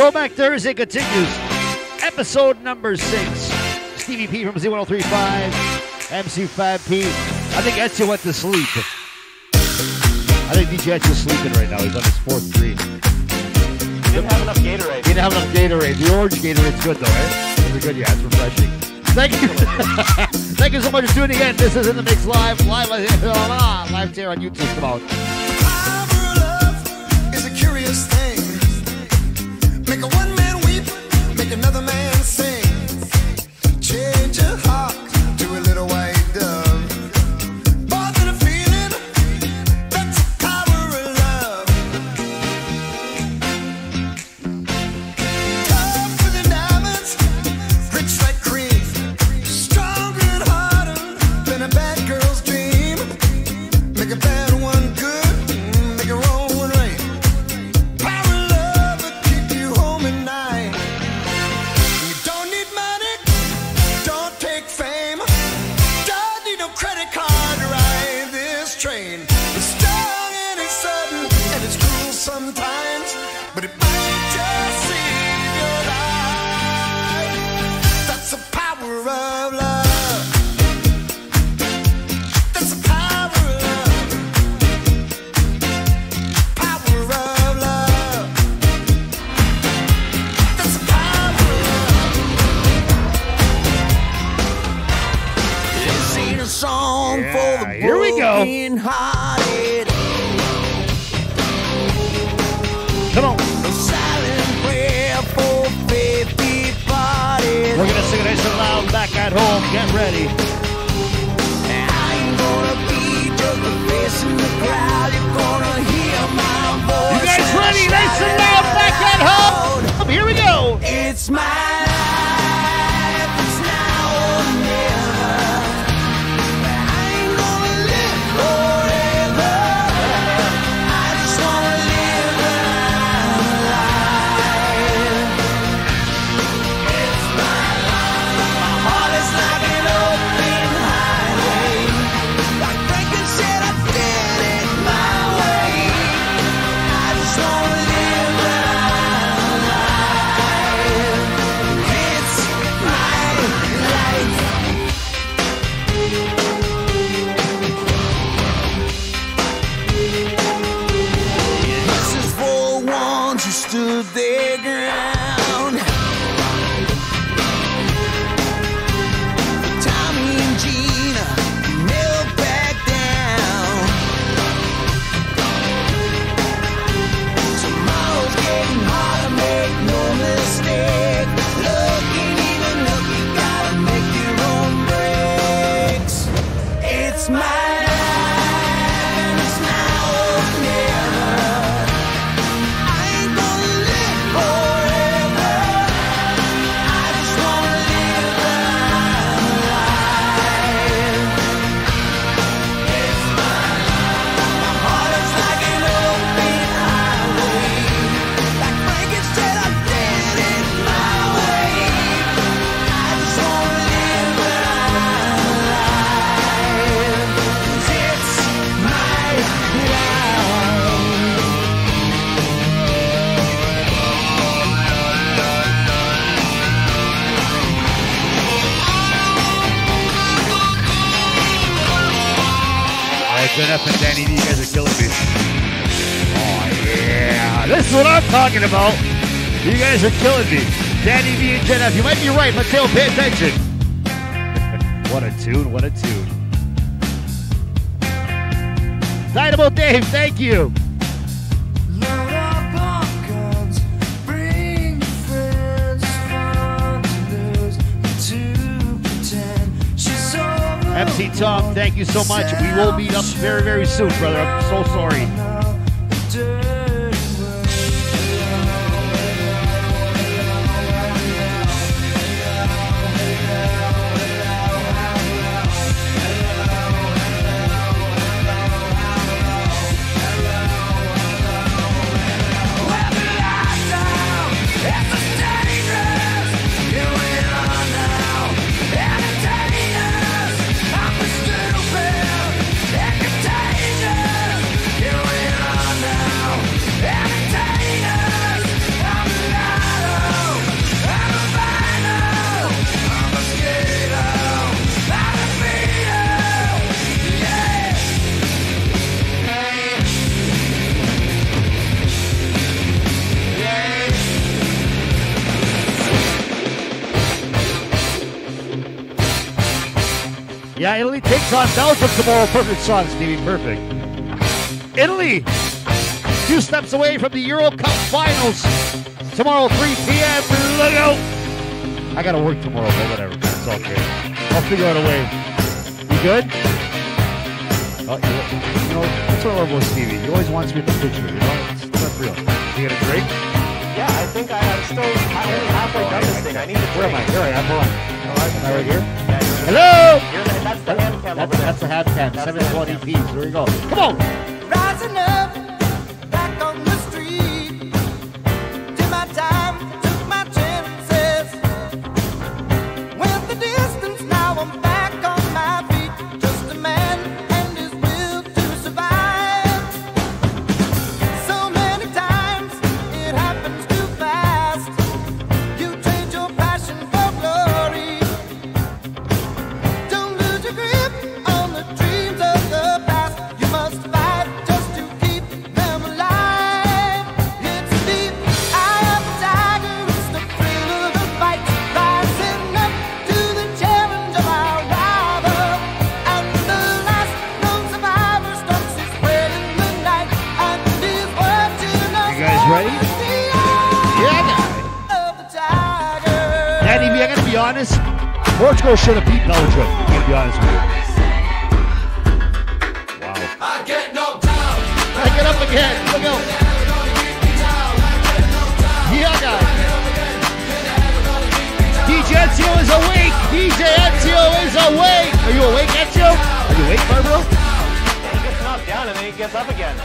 Throwback Thursday continues. Episode number six. Stevie P from Z one oh three point five. M C Fab P. I think Ezio went to sleep. I think D J Ezio's sleeping right now. He's on his fourth green. He didn't have enough Gatorade. He didn't have enough Gatorade. The orange Gatorade's good though, right? It's good, yeah. It's refreshing. Thank you. Thank you so much for tuning in. This is In the Mix Live. Live, live here on YouTube. Come on. Power of love is a curious thing. Make a one man weep, make another man sing. Change your heart to a little white dove. More than a feeling, that's the power of love. Tough for the diamonds, rich like cream. Stronger and harder than a bad girl's dream. Make a bad one good, make a wrong one right. Power of love will keep you home at night. You don't need money, don't take fame, don't need no credit card to ride this train. It's strong and it's sudden and it's cruel sometimes, but it might just save your life. That's the power of love. That's the power of love. Power of love. That's the power of love. This ain't a song Yeah, for the here we go. broken-hearted. Come on. A silent prayer for faith departed. We're going to sing it nice and loud back at home. Get ready. I ain't gonna be just a face in the crowd. You're gonna hear my voice. You guys ready? Nice and loud back at home. Here we go. It's my life. It's now or never. I ain't gonna live forever. I just wanna live my life. It's my life. My heart is like an open highway. Like Franklin said, I did it my way. I just wanna live my life. It's my life. This is for ones who stood their ground. Tommy and Gina never back down. Tomorrow's getting harder, make no mistake. Looking even look, you gotta make your own breaks. It's my life, and it's now or never. I ain't gonna live forever. I just wanna live my life. It's my life. My heart is like an open highway. Like Franklin said, I did it my way. I just wanna live my life. 'Cause it's my life. All right, Jen F and Danny D, you guys are killing me. Oh, yeah. This is what I'm talking about. You guys are killing me. Danny D and Jen F, you might be right, Mateo, pay attention. What a tune, what a tune. Dynamo Dave, thank you. Load up on guns, bring your friends. It's fun to lose, to pretend she's over. M C Tom, thank you so much. We will meet up very, very soon, brother. I'm so sorry. Entertainers, you Yeah, Italy takes on Belgium tomorrow. Perfect song, Stevie. Perfect. Italy, two steps away from the Euro Cup finals. Tomorrow, three p.m. Look out. I got to work tomorrow, but whatever. It's okay. I'll figure out a way. You good? Oh, you, you know, that's what I love about Stevie. He always wants me in the picture. You know, it's, it's not real. You get a drink? Yeah, I think I, I'm still I'm only halfway done this thing. I need to Where am I? Here I am. Hold on. Am I right here? Yeah, you're Hello? You're the, that's the hand cam That's, over there. that's the half cam. seven twenty p. There you go. Come on. Rising up, back on the street. Did my time, took my chances. Went the distance, now I'm back on my feet. Just a man and his will to survive. So many times it happens too fast. You trade your passion for glory. Don't lose your grip on the dreams of the past. You must fight just to keep them alive. It's the eye of the tiger, it's the thrill of the fight. Rising up to the challenge of our rival. And the last known survivor stalks his prey in the night. And he's watching us. You guys ready? Yeah, Of the tiger. Danny B, I gotta be honest. Portugal should have beat Belgium. I gotta be honest with you. Wow. I get knocked down. I get up again. Look out. Yeah, guys. D J Ezio is awake. D J Ezio is awake. Are you awake, Ezio? Are you awake, Barbara? He gets knocked down and then he gets up again.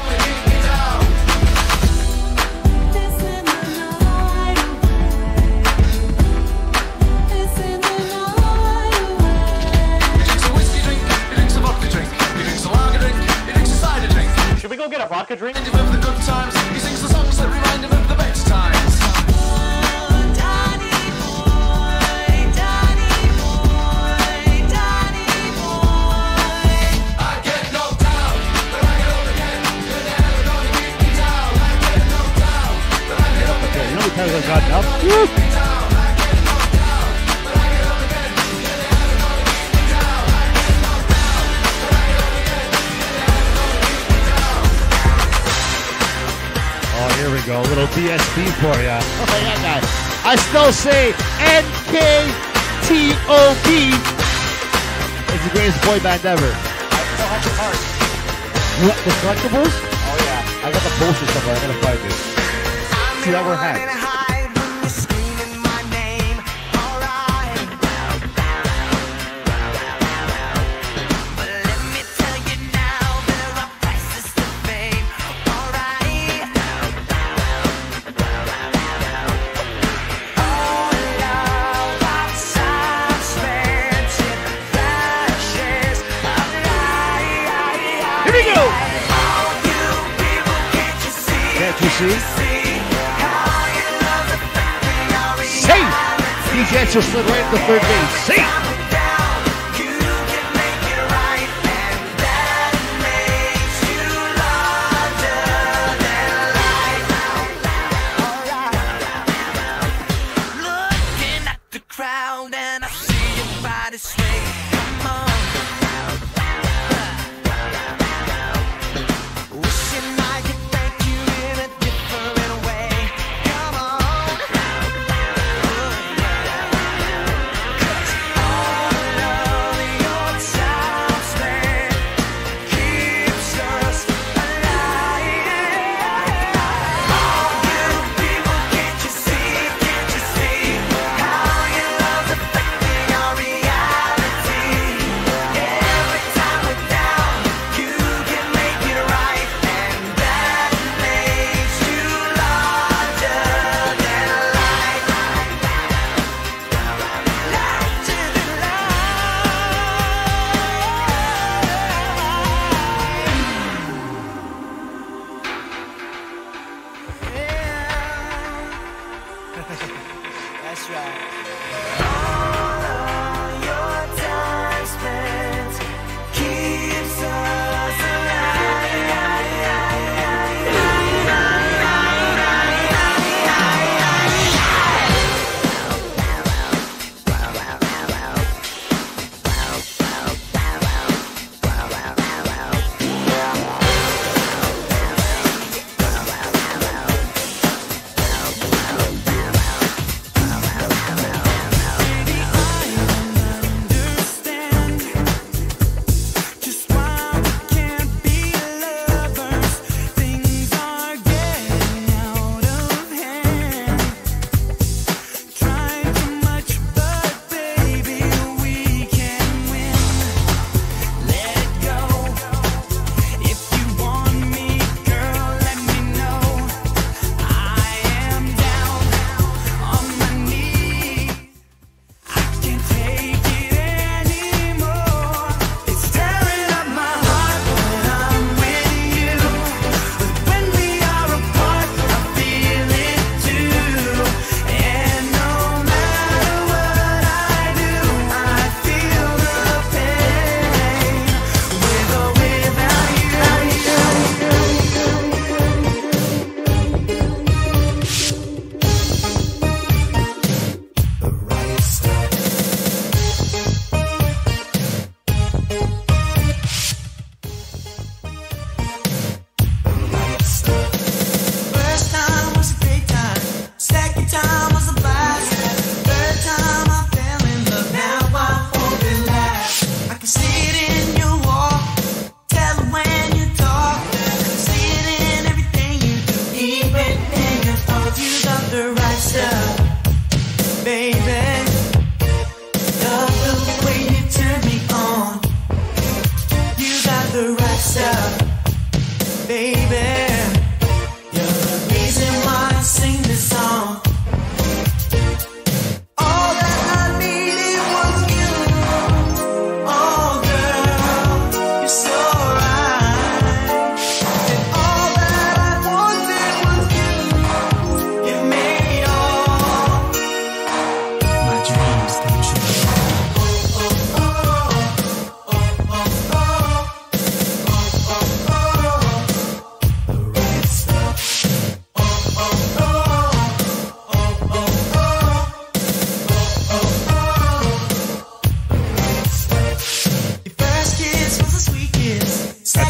He drinks a whiskey drink, he drinks a vodka drink, he drinks a lager drink, he drinks a cider drink. Should we go get a vodka drink? He lives the good times, he sings the songs that remind him of the better times. I get knocked down, but I get up again. You're never gonna keep me down. I get knocked down, but I get up again. You know how many times I've gotten up? I get knocked down, but I get up again. You're never gonna keep me down. I get knocked down, but I get up again. You're never gonna keep me down. Oh, here we go. A little D S P for ya. Oh, yeah, guys. I still say N K T O P. It's the greatest boy band ever. I still have the card. What, the collectibles? Oh yeah. I got the poster somewhere. I gotta find it. See, that were hacked. Here we go! Can't you see? Safe! D J Ezio slid right into third base. Safe! Looking at the crowd and I see your body sway. Come on. Wishing I could thank you in a different way. Come on. 'Cause all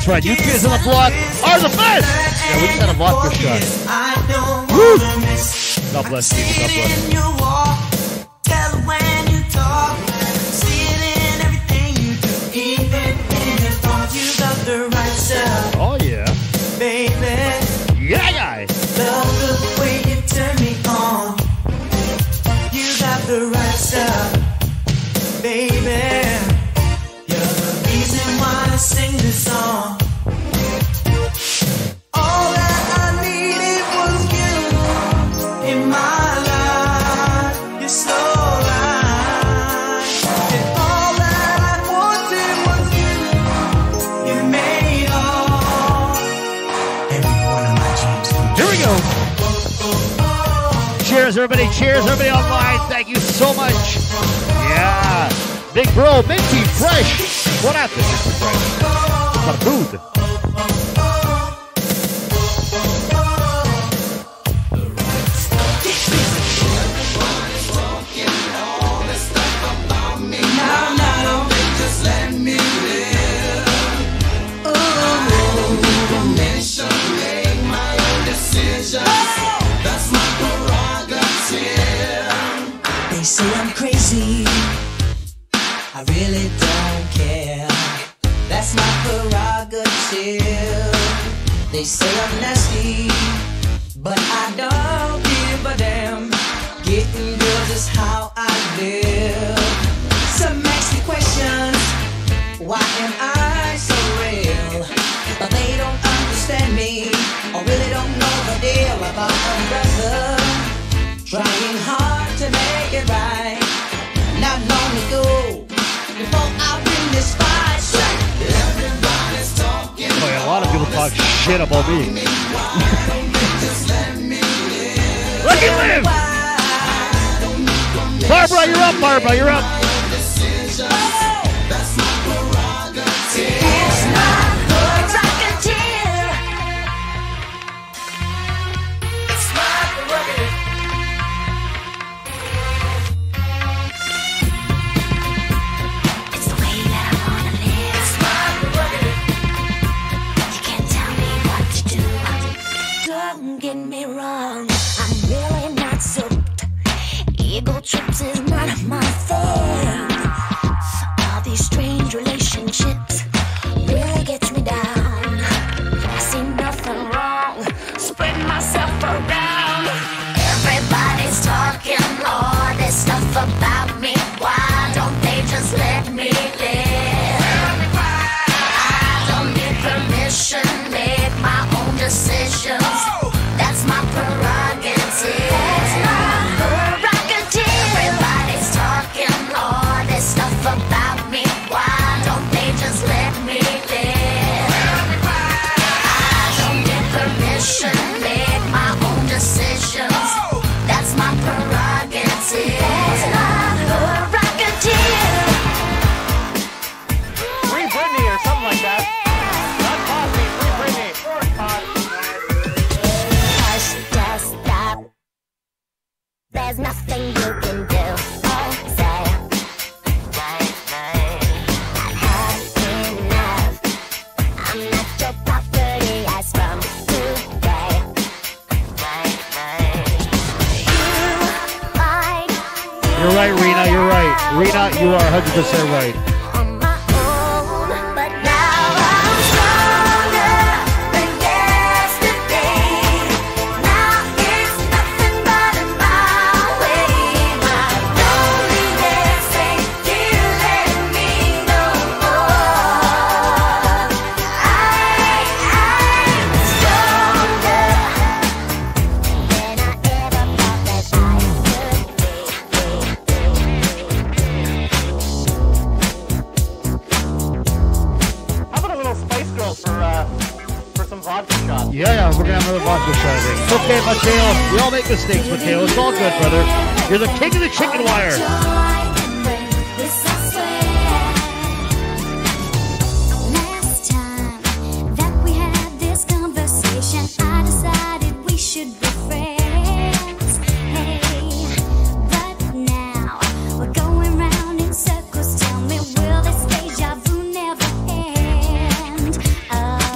right. You kids on the block are the best. Yeah, we just had a vodka shot. Woo! God bless you. God bless you. Tell when you talk, see it in everything you do, even in your thoughts. You got the right stuff, Oh, yeah. baby. Yeah, guy. Love the way you turn me on. You got the right stuff, baby. You're the reason why I sing this song. All that I needed was you in my life. You're so right. And all that I wanted was you. You made all every one of my dreams come true. Here we go. Cheers, everybody. Cheers, everybody online. Thank you so much. Yeah. Big bro, minty, fresh. What happened? For food. Now, now, just let me live. Oh, make my own decisions. That's my prerogative. They say I'm crazy. I really don't care. That's my prerogative. They say I'm nasty, but I don't give a damn. Getting girls is how I live. Some ask me questions. Why am I so real? But they don't understand me, or really don't know the deal about a brother trying hard to make it right. Not long ago, before I win this fight, everybody's talking. Oh, yeah, a lot of people talk shit about me. Let me live! Barbara, you're up, Barbara, you're up. That's my prerogative. It's my prerogative. It's my prerogative. It's the way that I wanna live. It's my prerogative. You can't tell me what to do. Don't get me wrong, I'm really not so. Ego trips is not my thing. All these strange relationships really gets me down. I see nothing wrong, spread myself around. Everybody's talking all this stuff about me. Why don't they just let me live? I don't need permission, make my own decisions. That's my prerogative. That's my prerogative. Everybody's talking all this stuff about me. Why don't they just let me live? I don't get permission, make my own decisions. That's my prerogative. That's my prerogative. Free Britney or something like that. Not Cosby, Free Britney. Hush, just stop. There's nothing you can do or say. I've had enough. I'm not your property as from today. You might You're right, Rena, you're right. Rena, you are one hundred percent right. on my own, but now I'm stronger than yesterday. Now it's nothing but my way. My loneliness ain't killing me no more. I, I'm stronger than I ever thought that I How about a little Spice Girls for uh, for some vodka shots? Yeah, yeah, we're gonna have another vodka shot, I think. It's okay, Mateo. We all make mistakes, Mateo. It's all good, brother. You're the king of the chicken wire. Last time that we had this conversation, I decided we should be friends. Hey, but now we're going round in circles. Tell me, will this deja vu never end? Oh,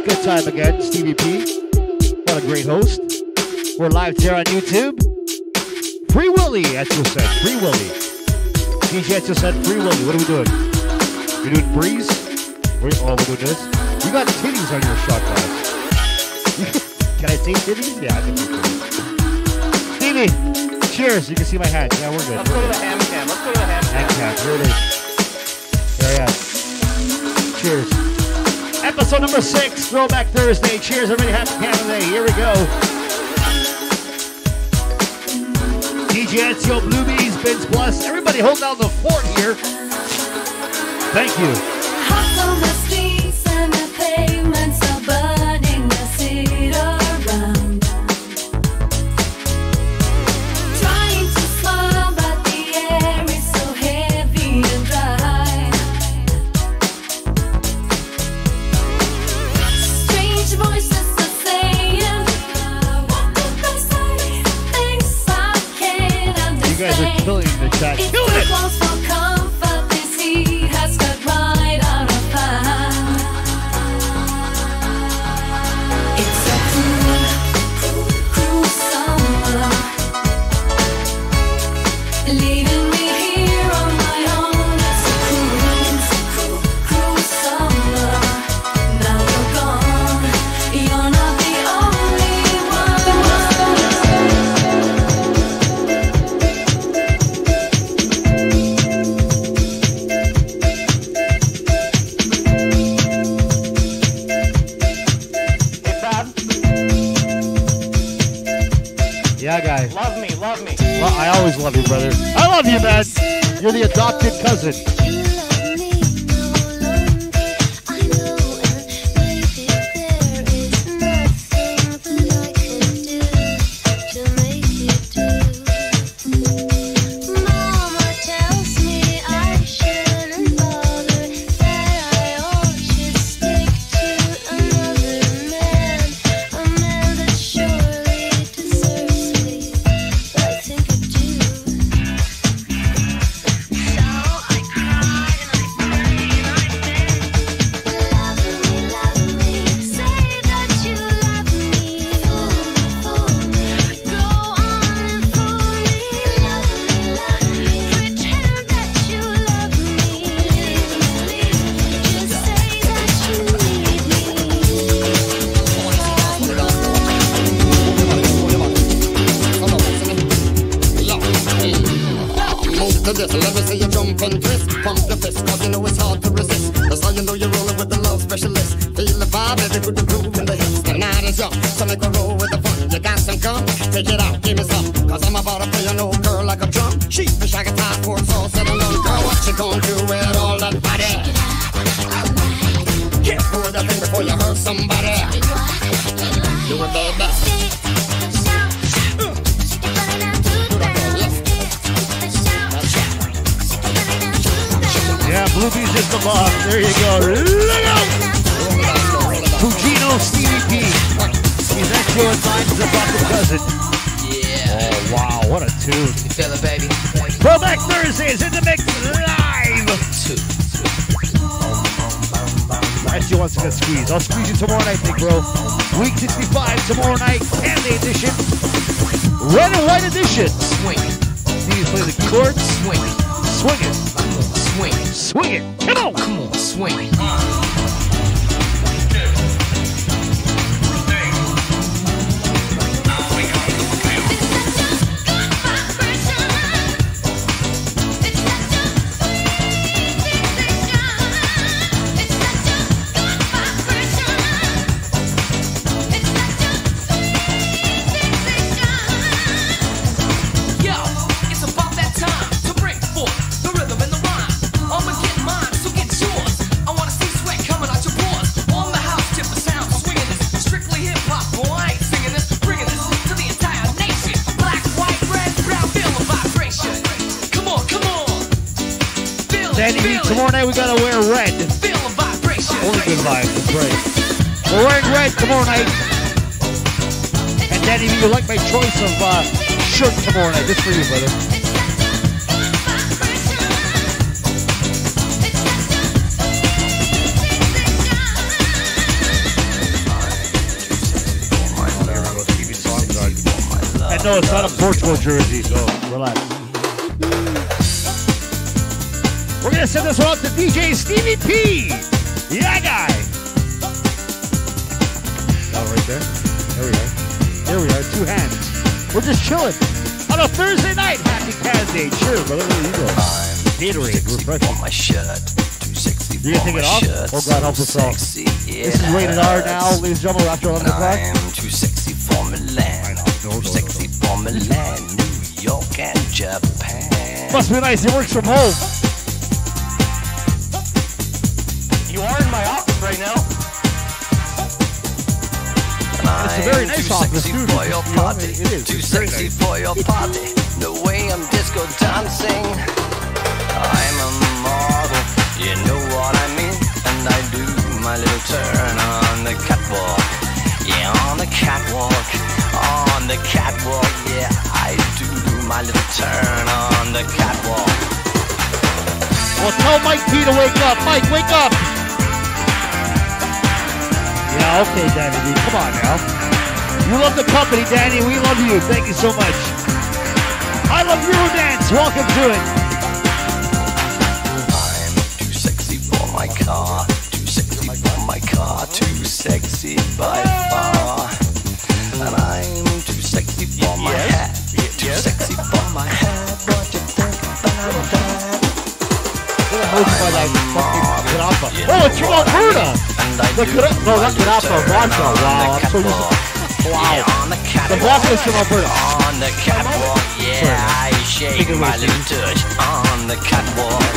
good time again, Stevie P. What a great host. We're live here on YouTube. Free Willy, Etzel said. Free Willy. D J Etzel said Free Willy. What are we doing? We doing Breeze? We're, oh, we're doing this? You got titties on your shot glass. Can I say titties? Yeah, I can say titties. Stevie, cheers. You can see my hat. Yeah, we're good. Let's go to the ham cam. Let's go to the ham Hand cam. cam. Here it is. There you go. Cheers. Episode number six, Throwback Thursday. Cheers, everybody. Happy Canada Day. Here we go. D J Ezio, Bluebees, Benz Plus. Everybody hold down the fort here. Thank you. Hot on the streets and the pavements are burning the city around. Trying to smile, but the air is so heavy and dry. Strange voices are saying, what did they say? Things I can't understand. You guys are killing the chat. It's Killing too it. close for comfort. This heat has got right out of hand. It's a cruel, cruel summer, leaving me here on my own. It's a cruel, cruel summer. Now you're gone. You're not the only one. Hey, Fab, Yeah, guys. love me, love me. Well, I always love you, brother. I love you, man. You're the adopted cousin. You love me no longer. I know, and maybe there is nothing that I can do to make you do. Mama tells me I shouldn't bother, that I ought to stick to another man, a man that surely deserves me. But I think I do. So I cried and I prayed and I begged. Love me, love me, say that you love me. Fool me, fool me, go on and fool me. Love me, love me, pretend that you love me. Leave me, leave me, just say that you need me. Move to this, let me see you jump and twist. Pump your fist, cause you know it's hard to resist. That's how you know you're rolling with the love specialist. Feel the vibe, every good groove in the hips. The night is young, so make a roll with the fun. You got some gum? Take it out, give me some. Cause I'm about to play an old girl like a drum. She fish I get tired for it's all said and done. Girl, what you gonna do with all that body? Get for the thing before you hurt somebody. Do it, baby. Yeah, Bluebees is the boss. There you go. Look out! Fujino Stevie P. He's actually on mine as a adopted cousin. Yeah. Oh, wow. What a tune. You feel it, baby? Throwback Thursdays in the mix live. Two. Actually wants to get squeezed. I'll squeeze you tomorrow night, big bro. Week sixty-five tomorrow night. Candy edition. Red and white edition. Swing it. Stevie's play the chords. Swing it. Swing it. Swing it. Swing it. Come on. Come on, swing it. Yo, it's about that time to bring forth the rhythm and the rhyme. I'ma get mine, so get yours. I wanna see sweat coming out your pores. On the house, tip the sound, swinging this. Strictly hip hop, boy, I ain't singing this. Bringing this to the entire nation. Black, white, red, brown, feel the vibration. Come on, come on. Feel it, Danny B, feel it. tomorrow night we gotta wear red. Feel the vibration. Only good vibes, that's right. We're wearing red tomorrow night. And Danny B, you like my choice of uh, shirt tomorrow night. Just for you, brother. no, it's not a Portugal jersey, so relax. We're gonna send this one out to D J Stevie P. Yeah, guy. Oh, right there. There we are. There we are. Two hands. We're just chilling on a Thursday night. Happy Cats Day. Cheers, brother. Where you go? Gatorade. Refreshing. On my shirt. Too sexy You gonna take it off? Oh God, help us all. This is rated R now, ladies and gentlemen. After eleven o'clock. I'm too sexy for Milan. Too sexy for Milan, New York, and Japan. Must be nice. He works from home. You are in my office right now. It's a very nice office, Too dude. sexy for your You know, party. it is. Too It's very sexy nice. for your party. No way I'm disco dancing. I'm a model, you know what I mean. And I do my little turn on the catwalk. Yeah, on the catwalk. On the catwalk. Yeah, I do do my little turn on the catwalk. Well, tell Mike P to wake up. Mike, wake up. Yeah, okay, Danny B. Come on now. You love the company, Danny. We love you. Thank you so much. I love Eurodance. Welcome to it. I'm too sexy for my car. Too sexy for my car. Too sexy by far. And I'm too sexy for my hat. Too sexy for my hat. What you think about that? Oh, it's from Alberta. The Gra- no, not Grappa, vodka. Wow, I'm so used to. Wow. The vodka is from Alberta. On the catwalk, yeah, I shake my little tush on the catwalk.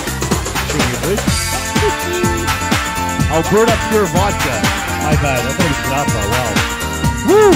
Alberta pure vodka. My bad. I thought it was Grappa. Wow. Woo!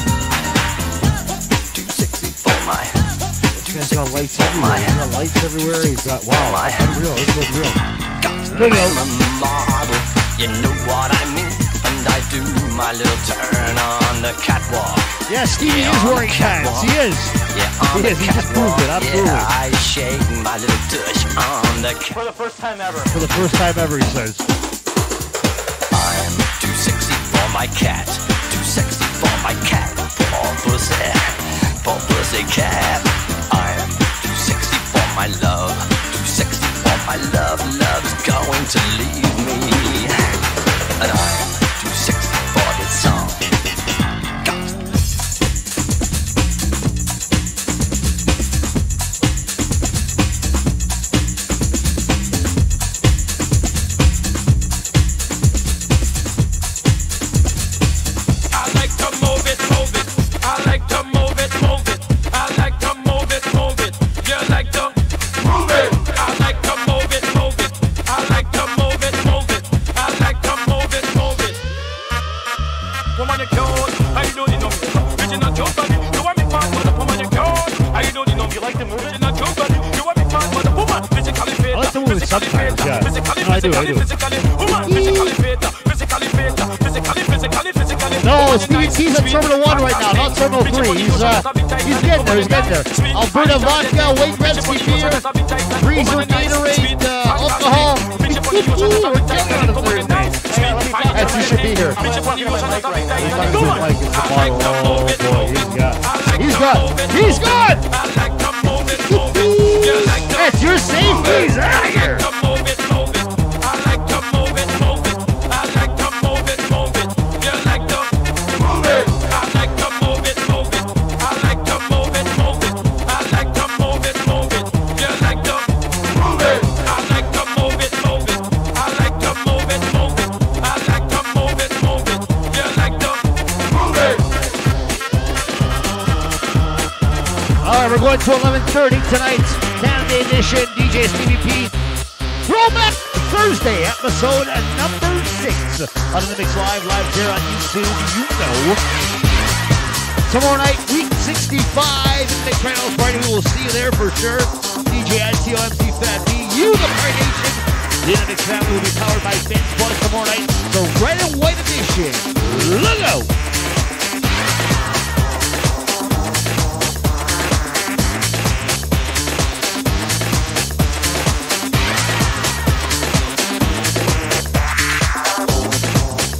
Too sexy for my. He's got lights everywhere. He's got lights everywhere. He's got wow. Unreal. It's unreal. I'm a model, you know what I mean. And I do my little turn on the catwalk. Yeah, Stevie Yeah, is on wearing the pants. catwalk. He is. Yeah, on He the is. He just catwalk. proved it. Absolutely. Yeah, I shake my little tush on the For the first time ever. For the first time ever, he says. I'm too sexy for my cat. Too sexy for my cat. For pussy. For pussy cat. I'm too sexy for my love. Too sexy for my love. Love's going to leave me. And I'm too sexy for this song. I like to move it, move it. I like to move it, move it. I like to move it, move it. You like to move it. I like to move it, move it. I like to move it, move it. I like to move it, move it. Woman, you cute. How you doing, you know? Bitch, you not cute, buddy. You want me fast, but the woman you cute. How you doing, you know? You like to move it? You not cute, buddy. You want me fast, but the woman physically fit. I like to move it sometimes, yeah. No, I do, I do. Woman physically fit. Physically fit. Physically, physically, physically. No, Stevie T's at Terminal one right now, not Terminal three. He's uh, he's getting there, he's getting there. Alberta vodka, Wayne Gretzky beer, Breezer Gatorade, uh, alcohol. We're getting on a Thursday. That's who should be here. He's not a good mic, it's a bottle. Oh boy, he's got, he's got, he's got. That's your safety. He's out of here. Alright, we're going to eleven thirty tonight's Canada edition. D J Stevie P. Throwback Thursday, episode number six. On the Mix Live, live here on YouTube, you know. Tomorrow night, week sixty-five, in the Cranial Friday. We will see you there for sure. D J I T O M C Fat B, you the Pride Nation. The Intermix family will be powered by Vince Plus tomorrow night. The Red and White Edition. Look out!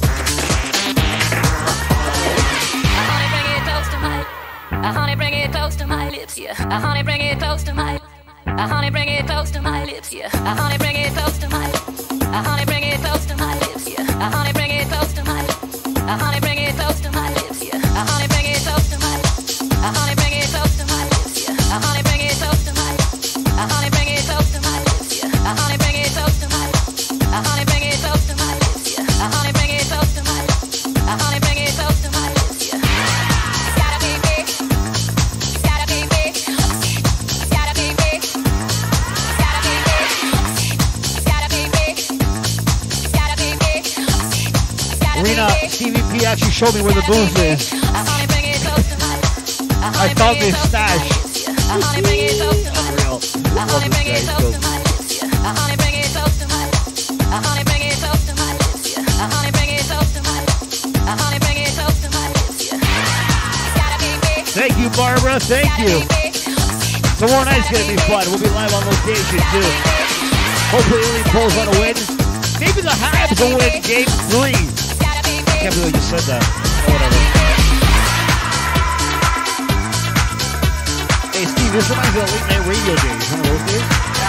Honey, bring it close to my lips, yeah. Uh, honey, bring it close to my. Uh, honey, bring it close to my lips, yeah. Uh, honey, bring it close to my. Uh, honey, bring it close to my lips, yeah. Uh, honey, bring it close to my. Uh, honey, bring it close to my lips, yeah. Uh, honey, bring it close to my. Uh, honey, bring it close to my lips, yeah. Uh, honey, bring it close to my. Uh, honey, bring it close to my lips, yeah. Uh, honey, bring it close to my. Uh, honey, bring it close to my lips, yeah. Uh, honey, bring it close to my. Uh, honey, bring it close to my lips, yeah. It's gotta be big. It's gotta be big. It's gotta be big. It's gotta be big. It's gotta be big. It's gotta be big. It's gotta be Rena, big. Stevie P actually showed me where the booth is. I found this stash. Honey, bring it close to my. Unreal. Honey, bring it close to my lips, yeah. Honey, bring it close to my. Honey, bring it close to my lips, yeah. Honey, bring it close to my. Honey, bring it close to my lips, yeah. It's gotta be big. Thank you, Barbara. Thank you. Tomorrow night's gonna be fun. We'll be live on location too. Hopefully, Italy pulls on a win. Maybe the Habs will win Game Three. I can't believe you said that. Oh, whatever. Hey, Steve, this reminds me of late night radio days. One of those days?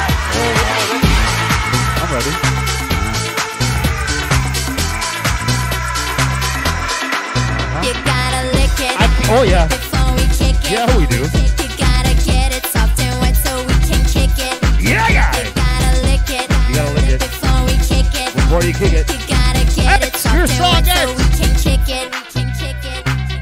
Oh, I'm ready. You gotta lick it. I, oh, yeah. Before we kick it. Yeah, we do. You gotta get it soft and wet so we can kick it. Yeah, yeah. You gotta lick it. You gotta lick it. Before we kick it. Before you kick it. You gotta get it soft Your and song, wet so Ed. we can kick it. We can kick it.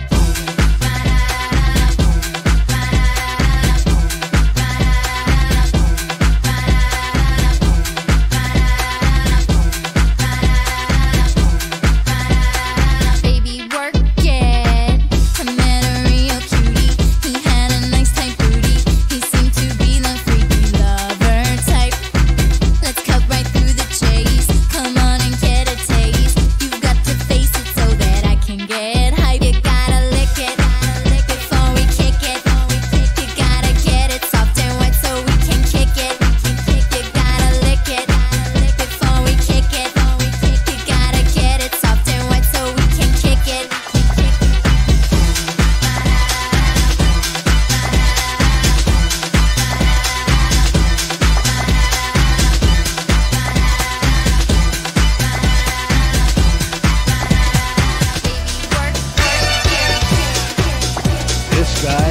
Baby, work it. Come at a real cutie. He had a nice tight booty. He seemed to be the freaky lover type. Let's cut right through the chase. Come on and get a taste. You've got to face it so that I can get hype. You gotta lick it before we kick it. You gotta get it soft and wet so we can kick it. You gotta lick it before we kick it. You gotta get it soft and wet so we can kick it. This guy.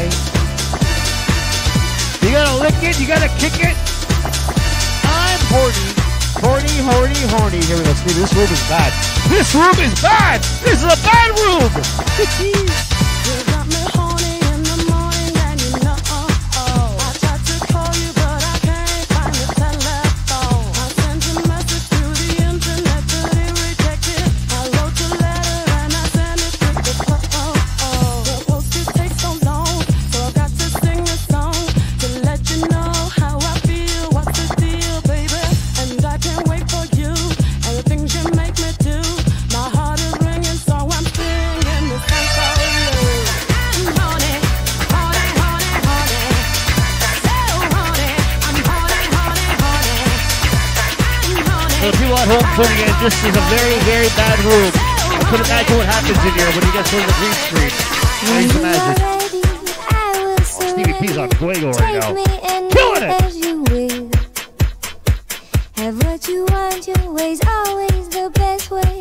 You gotta lick it, you gotta kick it. I'm horny. Horny, horny, horny. Here we go, Steve. This room is bad. This room is bad! This is a bad room! You got me horny in the morning and you know I tried to call you but I can't find the telephone. I sent a message through the internet but it rejected. I wrote a letter and I sent it with the phone. The post it takes so long so I got to sing a song to let you know how I feel. What's the deal, baby? And I can't wait for you and the things you make me do. My heart is ringing so I'm singing this song for you. I'm horny, horny, horny, horny. So horny, I'm horny, horny, horny. I'm horny. For the people at home tuning in, this is a very, very bad room. I couldn't imagine what happens in here when you get towards the green screen. Please imagine. Oh, Stevie P's on fuego right now. Killing it! As you will. Have what you want, your way's always the best way.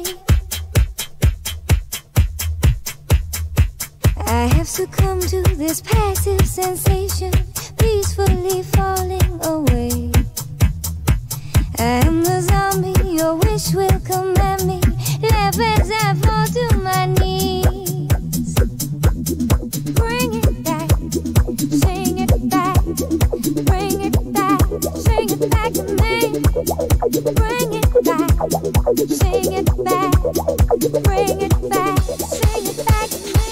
I have succumbed to this passive sensation, peacefully falling away. I am the zombie, your wish will command me. Laugh as I fall to my knees. Bring it back, sing it back, bring it back, sing it back to me. Bring it back, sing it back, bring it back, sing it back to me.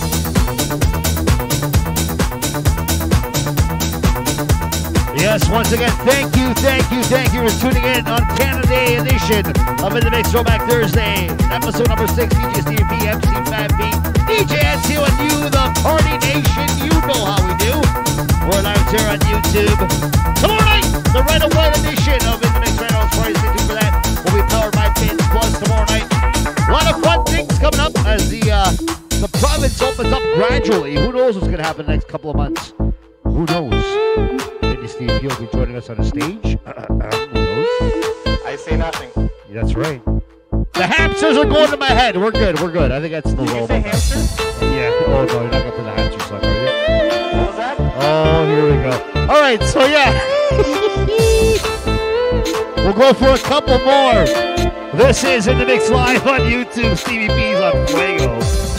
Yes, once again, thank you, thank you, thank you for tuning in on Canada Day edition of In the Mix Throwback Thursday, episode number six, D J Stevie P, M C Fat B, D J N C, and you, the Party Nation. You know how we do. We're live here on YouTube. Tomorrow night, the Red and White edition of In the Mix Reynolds Party. Stay tuned for that. Will be powered by Pins Plus tomorrow night. A lot of fun things coming up as the uh, the province opens up gradually. Who knows what's going to happen the next couple of months? who knows? Maybe Steve P will be joining us on the stage. Uh, uh, who knows? I say nothing. Yeah, that's right. The hamsters are going to my head. We're good. We're good. I think that's the Did you low. say hamsters? Yeah. Oh no, you're not gonna play the hamster song, are you? What was that? Oh, here we go. All right, so yeah, we'll go for a couple more. This is In the Mix live on YouTube. Stevie P's on Fuego.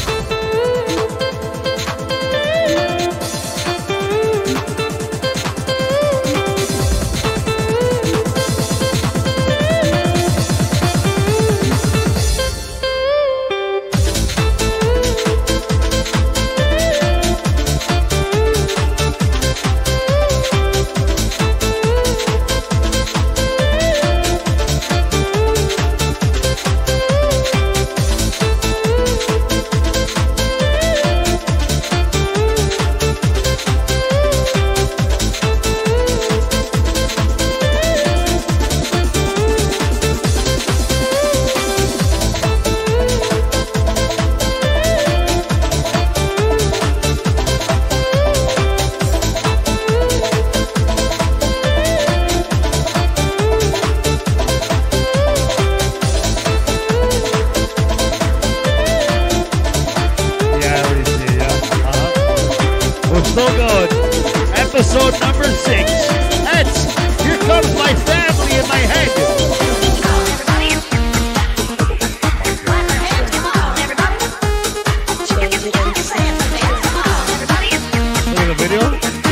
Episode number six. That's Here Comes My Family in My Head. Look at the video.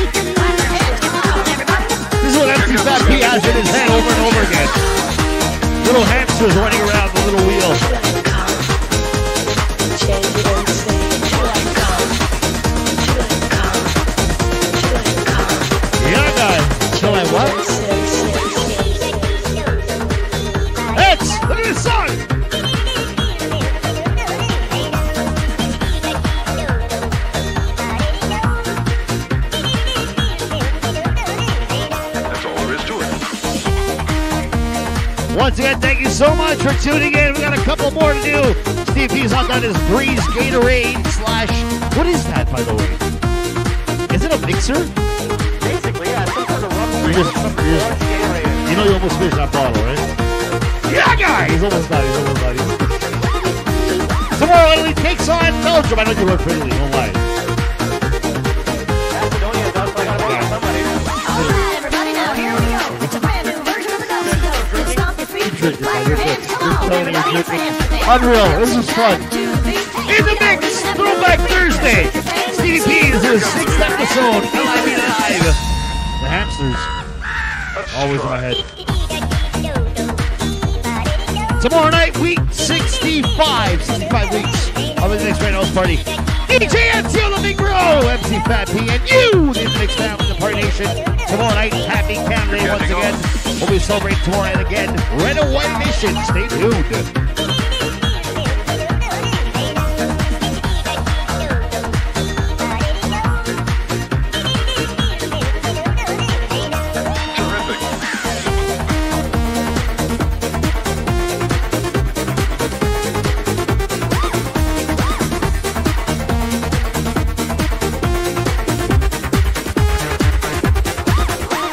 This is what M C Fat P has in his head over and over again. Little hamsters running around the little wheel. Till I what? It's look at this song. That's all there is to it. Once again, thank you so much for tuning in. We got a couple more to do. Steve P's on his Breeze Gatorade slash. What is that, by the way? Is it a mixer? Basically, yeah, some sort of rum. You, just, you, just, you know you almost finished that bottle, right? Yeah, guy! He's almost done, he's almost done. He's... Tomorrow, Italy takes on Belgium. I know you work for Italy, don't lie. Macedonia does play on somebody. Alright, everybody, now here we go. It's a brand new version of the Ghost Ghost. Stomp your feet, clap your hands, come on, everybody, it's Amsterdam. Unreal, this is fun. In the Mix, Throwback Thursday. Stevie P is his sixth episode, L I V Live. The hamsters, always in my head. Tomorrow night, week sixty-five, sixty-five weeks of the Mix Radio House Party. D J N C on the Big Bro, M C Fat P, and you, the Mix family, the Party Nation. Tomorrow night, happy Canada Day once again. We'll be celebrating tomorrow night again. Red and White Nation, stay tuned.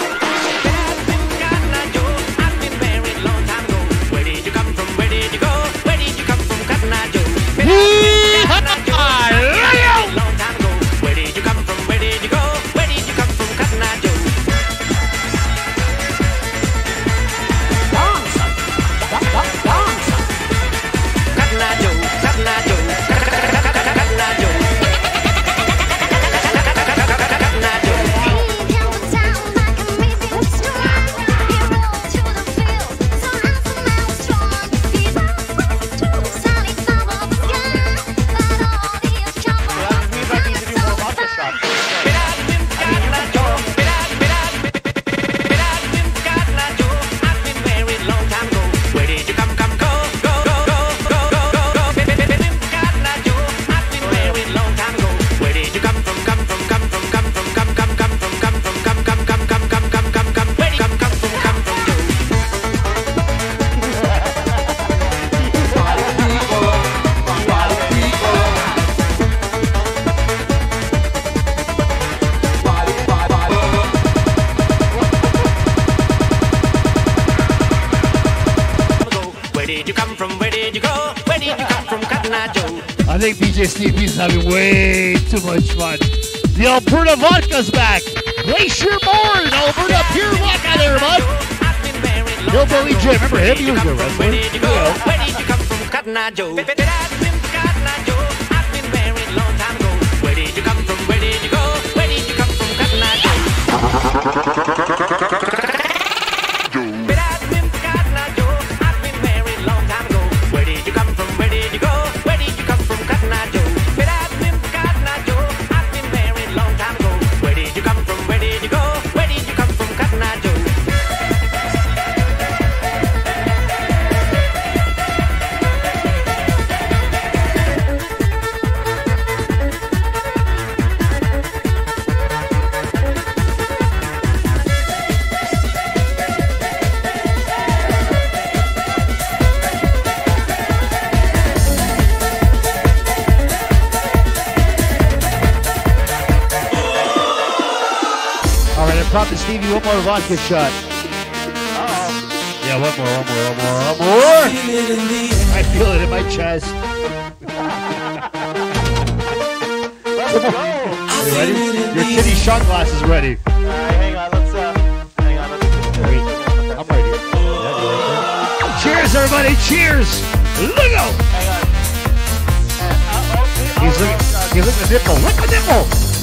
I've been married long time ago. Where did you come from? Where did you go? think D J Stevie's having way too much fun. The Alberta vodka's back. Glacier Bourne, Alberta Pure Vodka there, bud. Hillbilly Jim, remember him? He was a wrestler. Where did you go? Where did you come from, Cotton Eye Joe? I've been Cotton Eye Joe. I've been married a long time ago. Where did you come from? Where did you go? Where did you come from, Cotton Eye Joe? I've been married a long time ago. Where did you come from? Where did you go? Where did you come from, Cotton Eye Joe? I've been Cotton Eye Joe. I've been married a long time ago. Where did you come from? Where did you go? Where did you come from, Cotton Eye Joe? All right, I promised Stevie one more vodka shot. Uh-oh. Yeah, one more, one more, one more, one more. I feel it in my chest. Let's go. You ready? Your titty shot glass is ready. All right, hang on. Let's uh, hang on. Let's. Wait, I'm ready. Yeah, you're right there. Cheers, everybody! Cheers! Look out! Hang on. He's looking. He's looking at the nipple. Look at the nipple.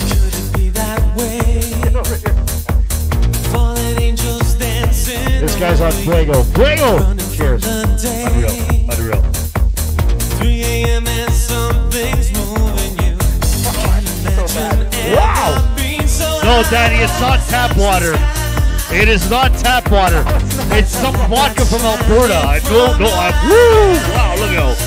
This guy's on Fuego. Fuego! Cheers. Unreal. Unreal. three a.m. and something's moving you. Wow! No, Daddy, it's not tap water. It is not tap water. It's some vodka from Alberta. I don't know. I, woo! Wow, look out.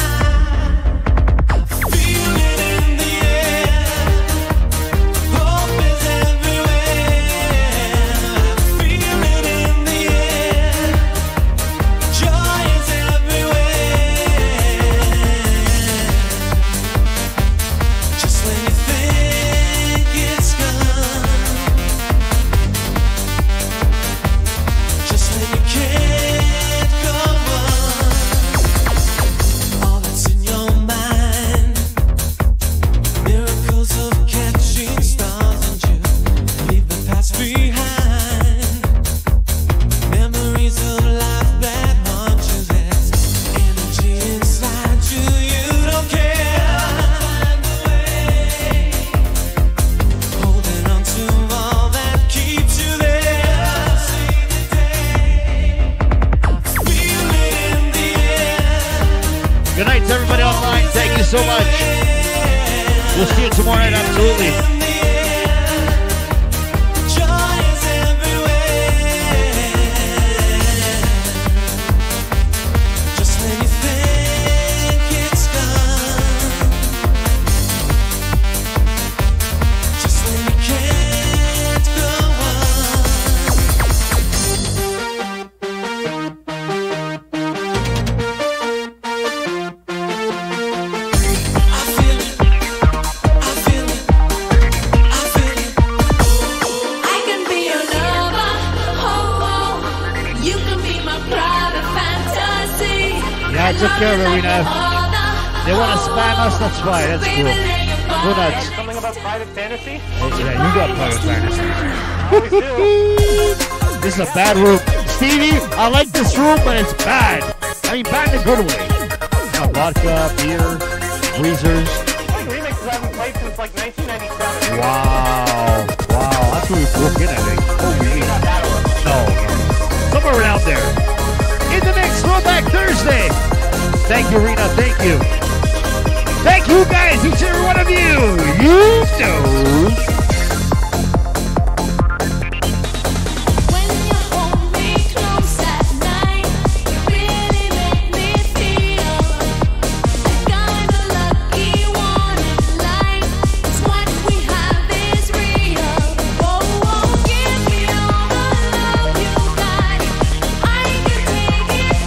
Good night to everybody online. Thank you so much. We'll see you tomorrow night, absolutely. Yeah, I took care of it, Rena. They want to spam us, that's fine. That's cool. Go nuts. Something about private fantasy? Yeah, you got private fantasy. Always do. This is a bad room. Stevie, I like this room, but it's bad. I mean, bad in a good way. No, vodka, beer, breezers. Like remixes I haven't played since like nineteen ninety-seven. Wow. Wow. That's where we broke in, I think. Holy. No. Somewhere around there. In the mix, Throwback Thursday. Thank you, Rena. Thank you. Thank you, guys. Each and every one of you. You know.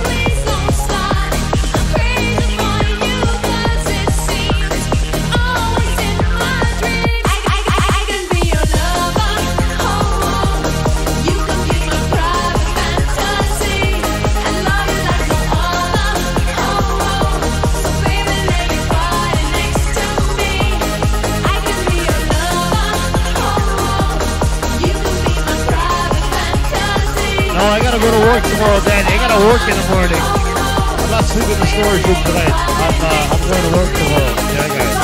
Oh work tomorrow, Danny. I gotta work in the morning. I'm not sleeping in the storage room tonight. I'm, uh, I'm going to work tomorrow. Yeah, guys.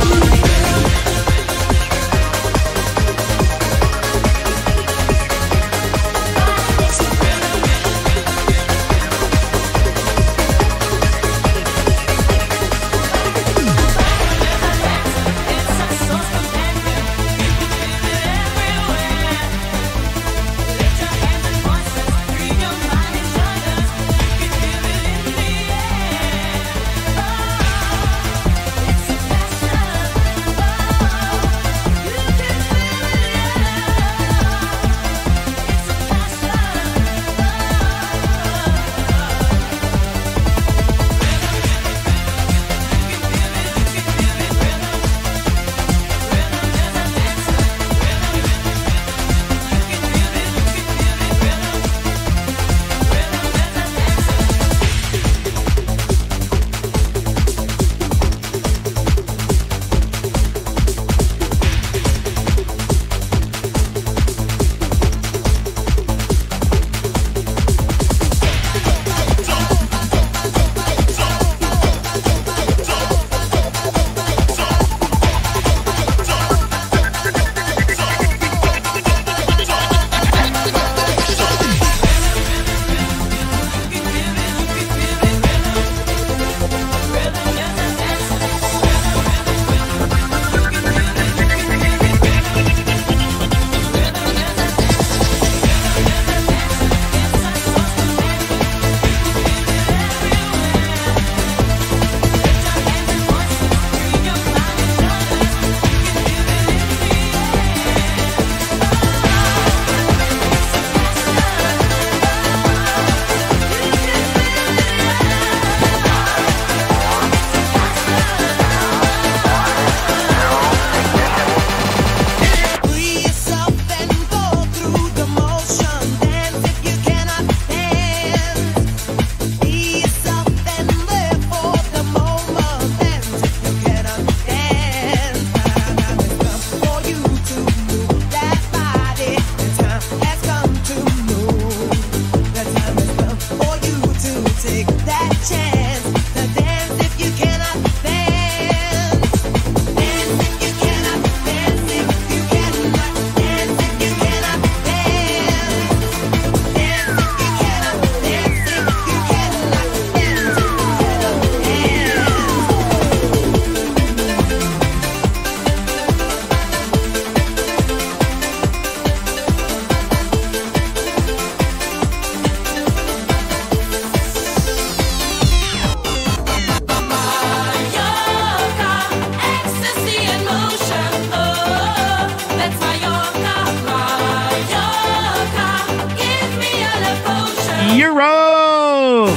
Euro!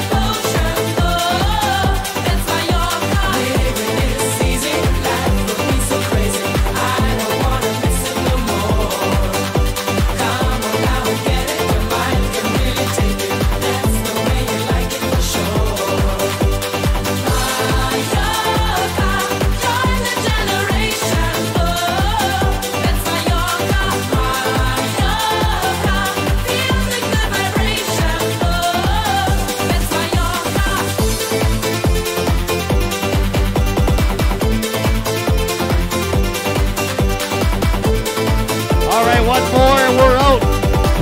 Easy life.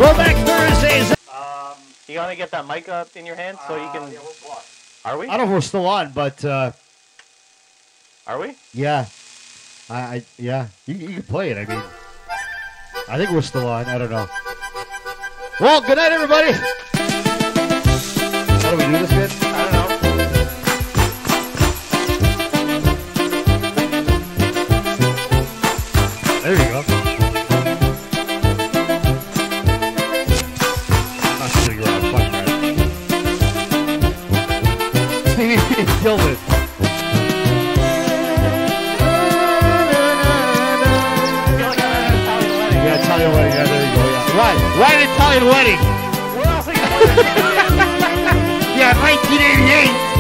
Throwback Thursdays. Um, you gonna get that mic up in your hand so you can? Are we? I don't know if we're still on, but uh, Are we? yeah, I, I yeah, you, you can play it. I mean, I think we're still on. I don't know. Well, good night, everybody. How do we do this, kid? I don't know. There you go. I'm not sure you're on. Fuck that. Stevie killed it. Yeah, Italian wedding. Yeah, there you go. Yeah. Right, right, Italian wedding. Where else are you? Yeah, nineteen eighty-eight.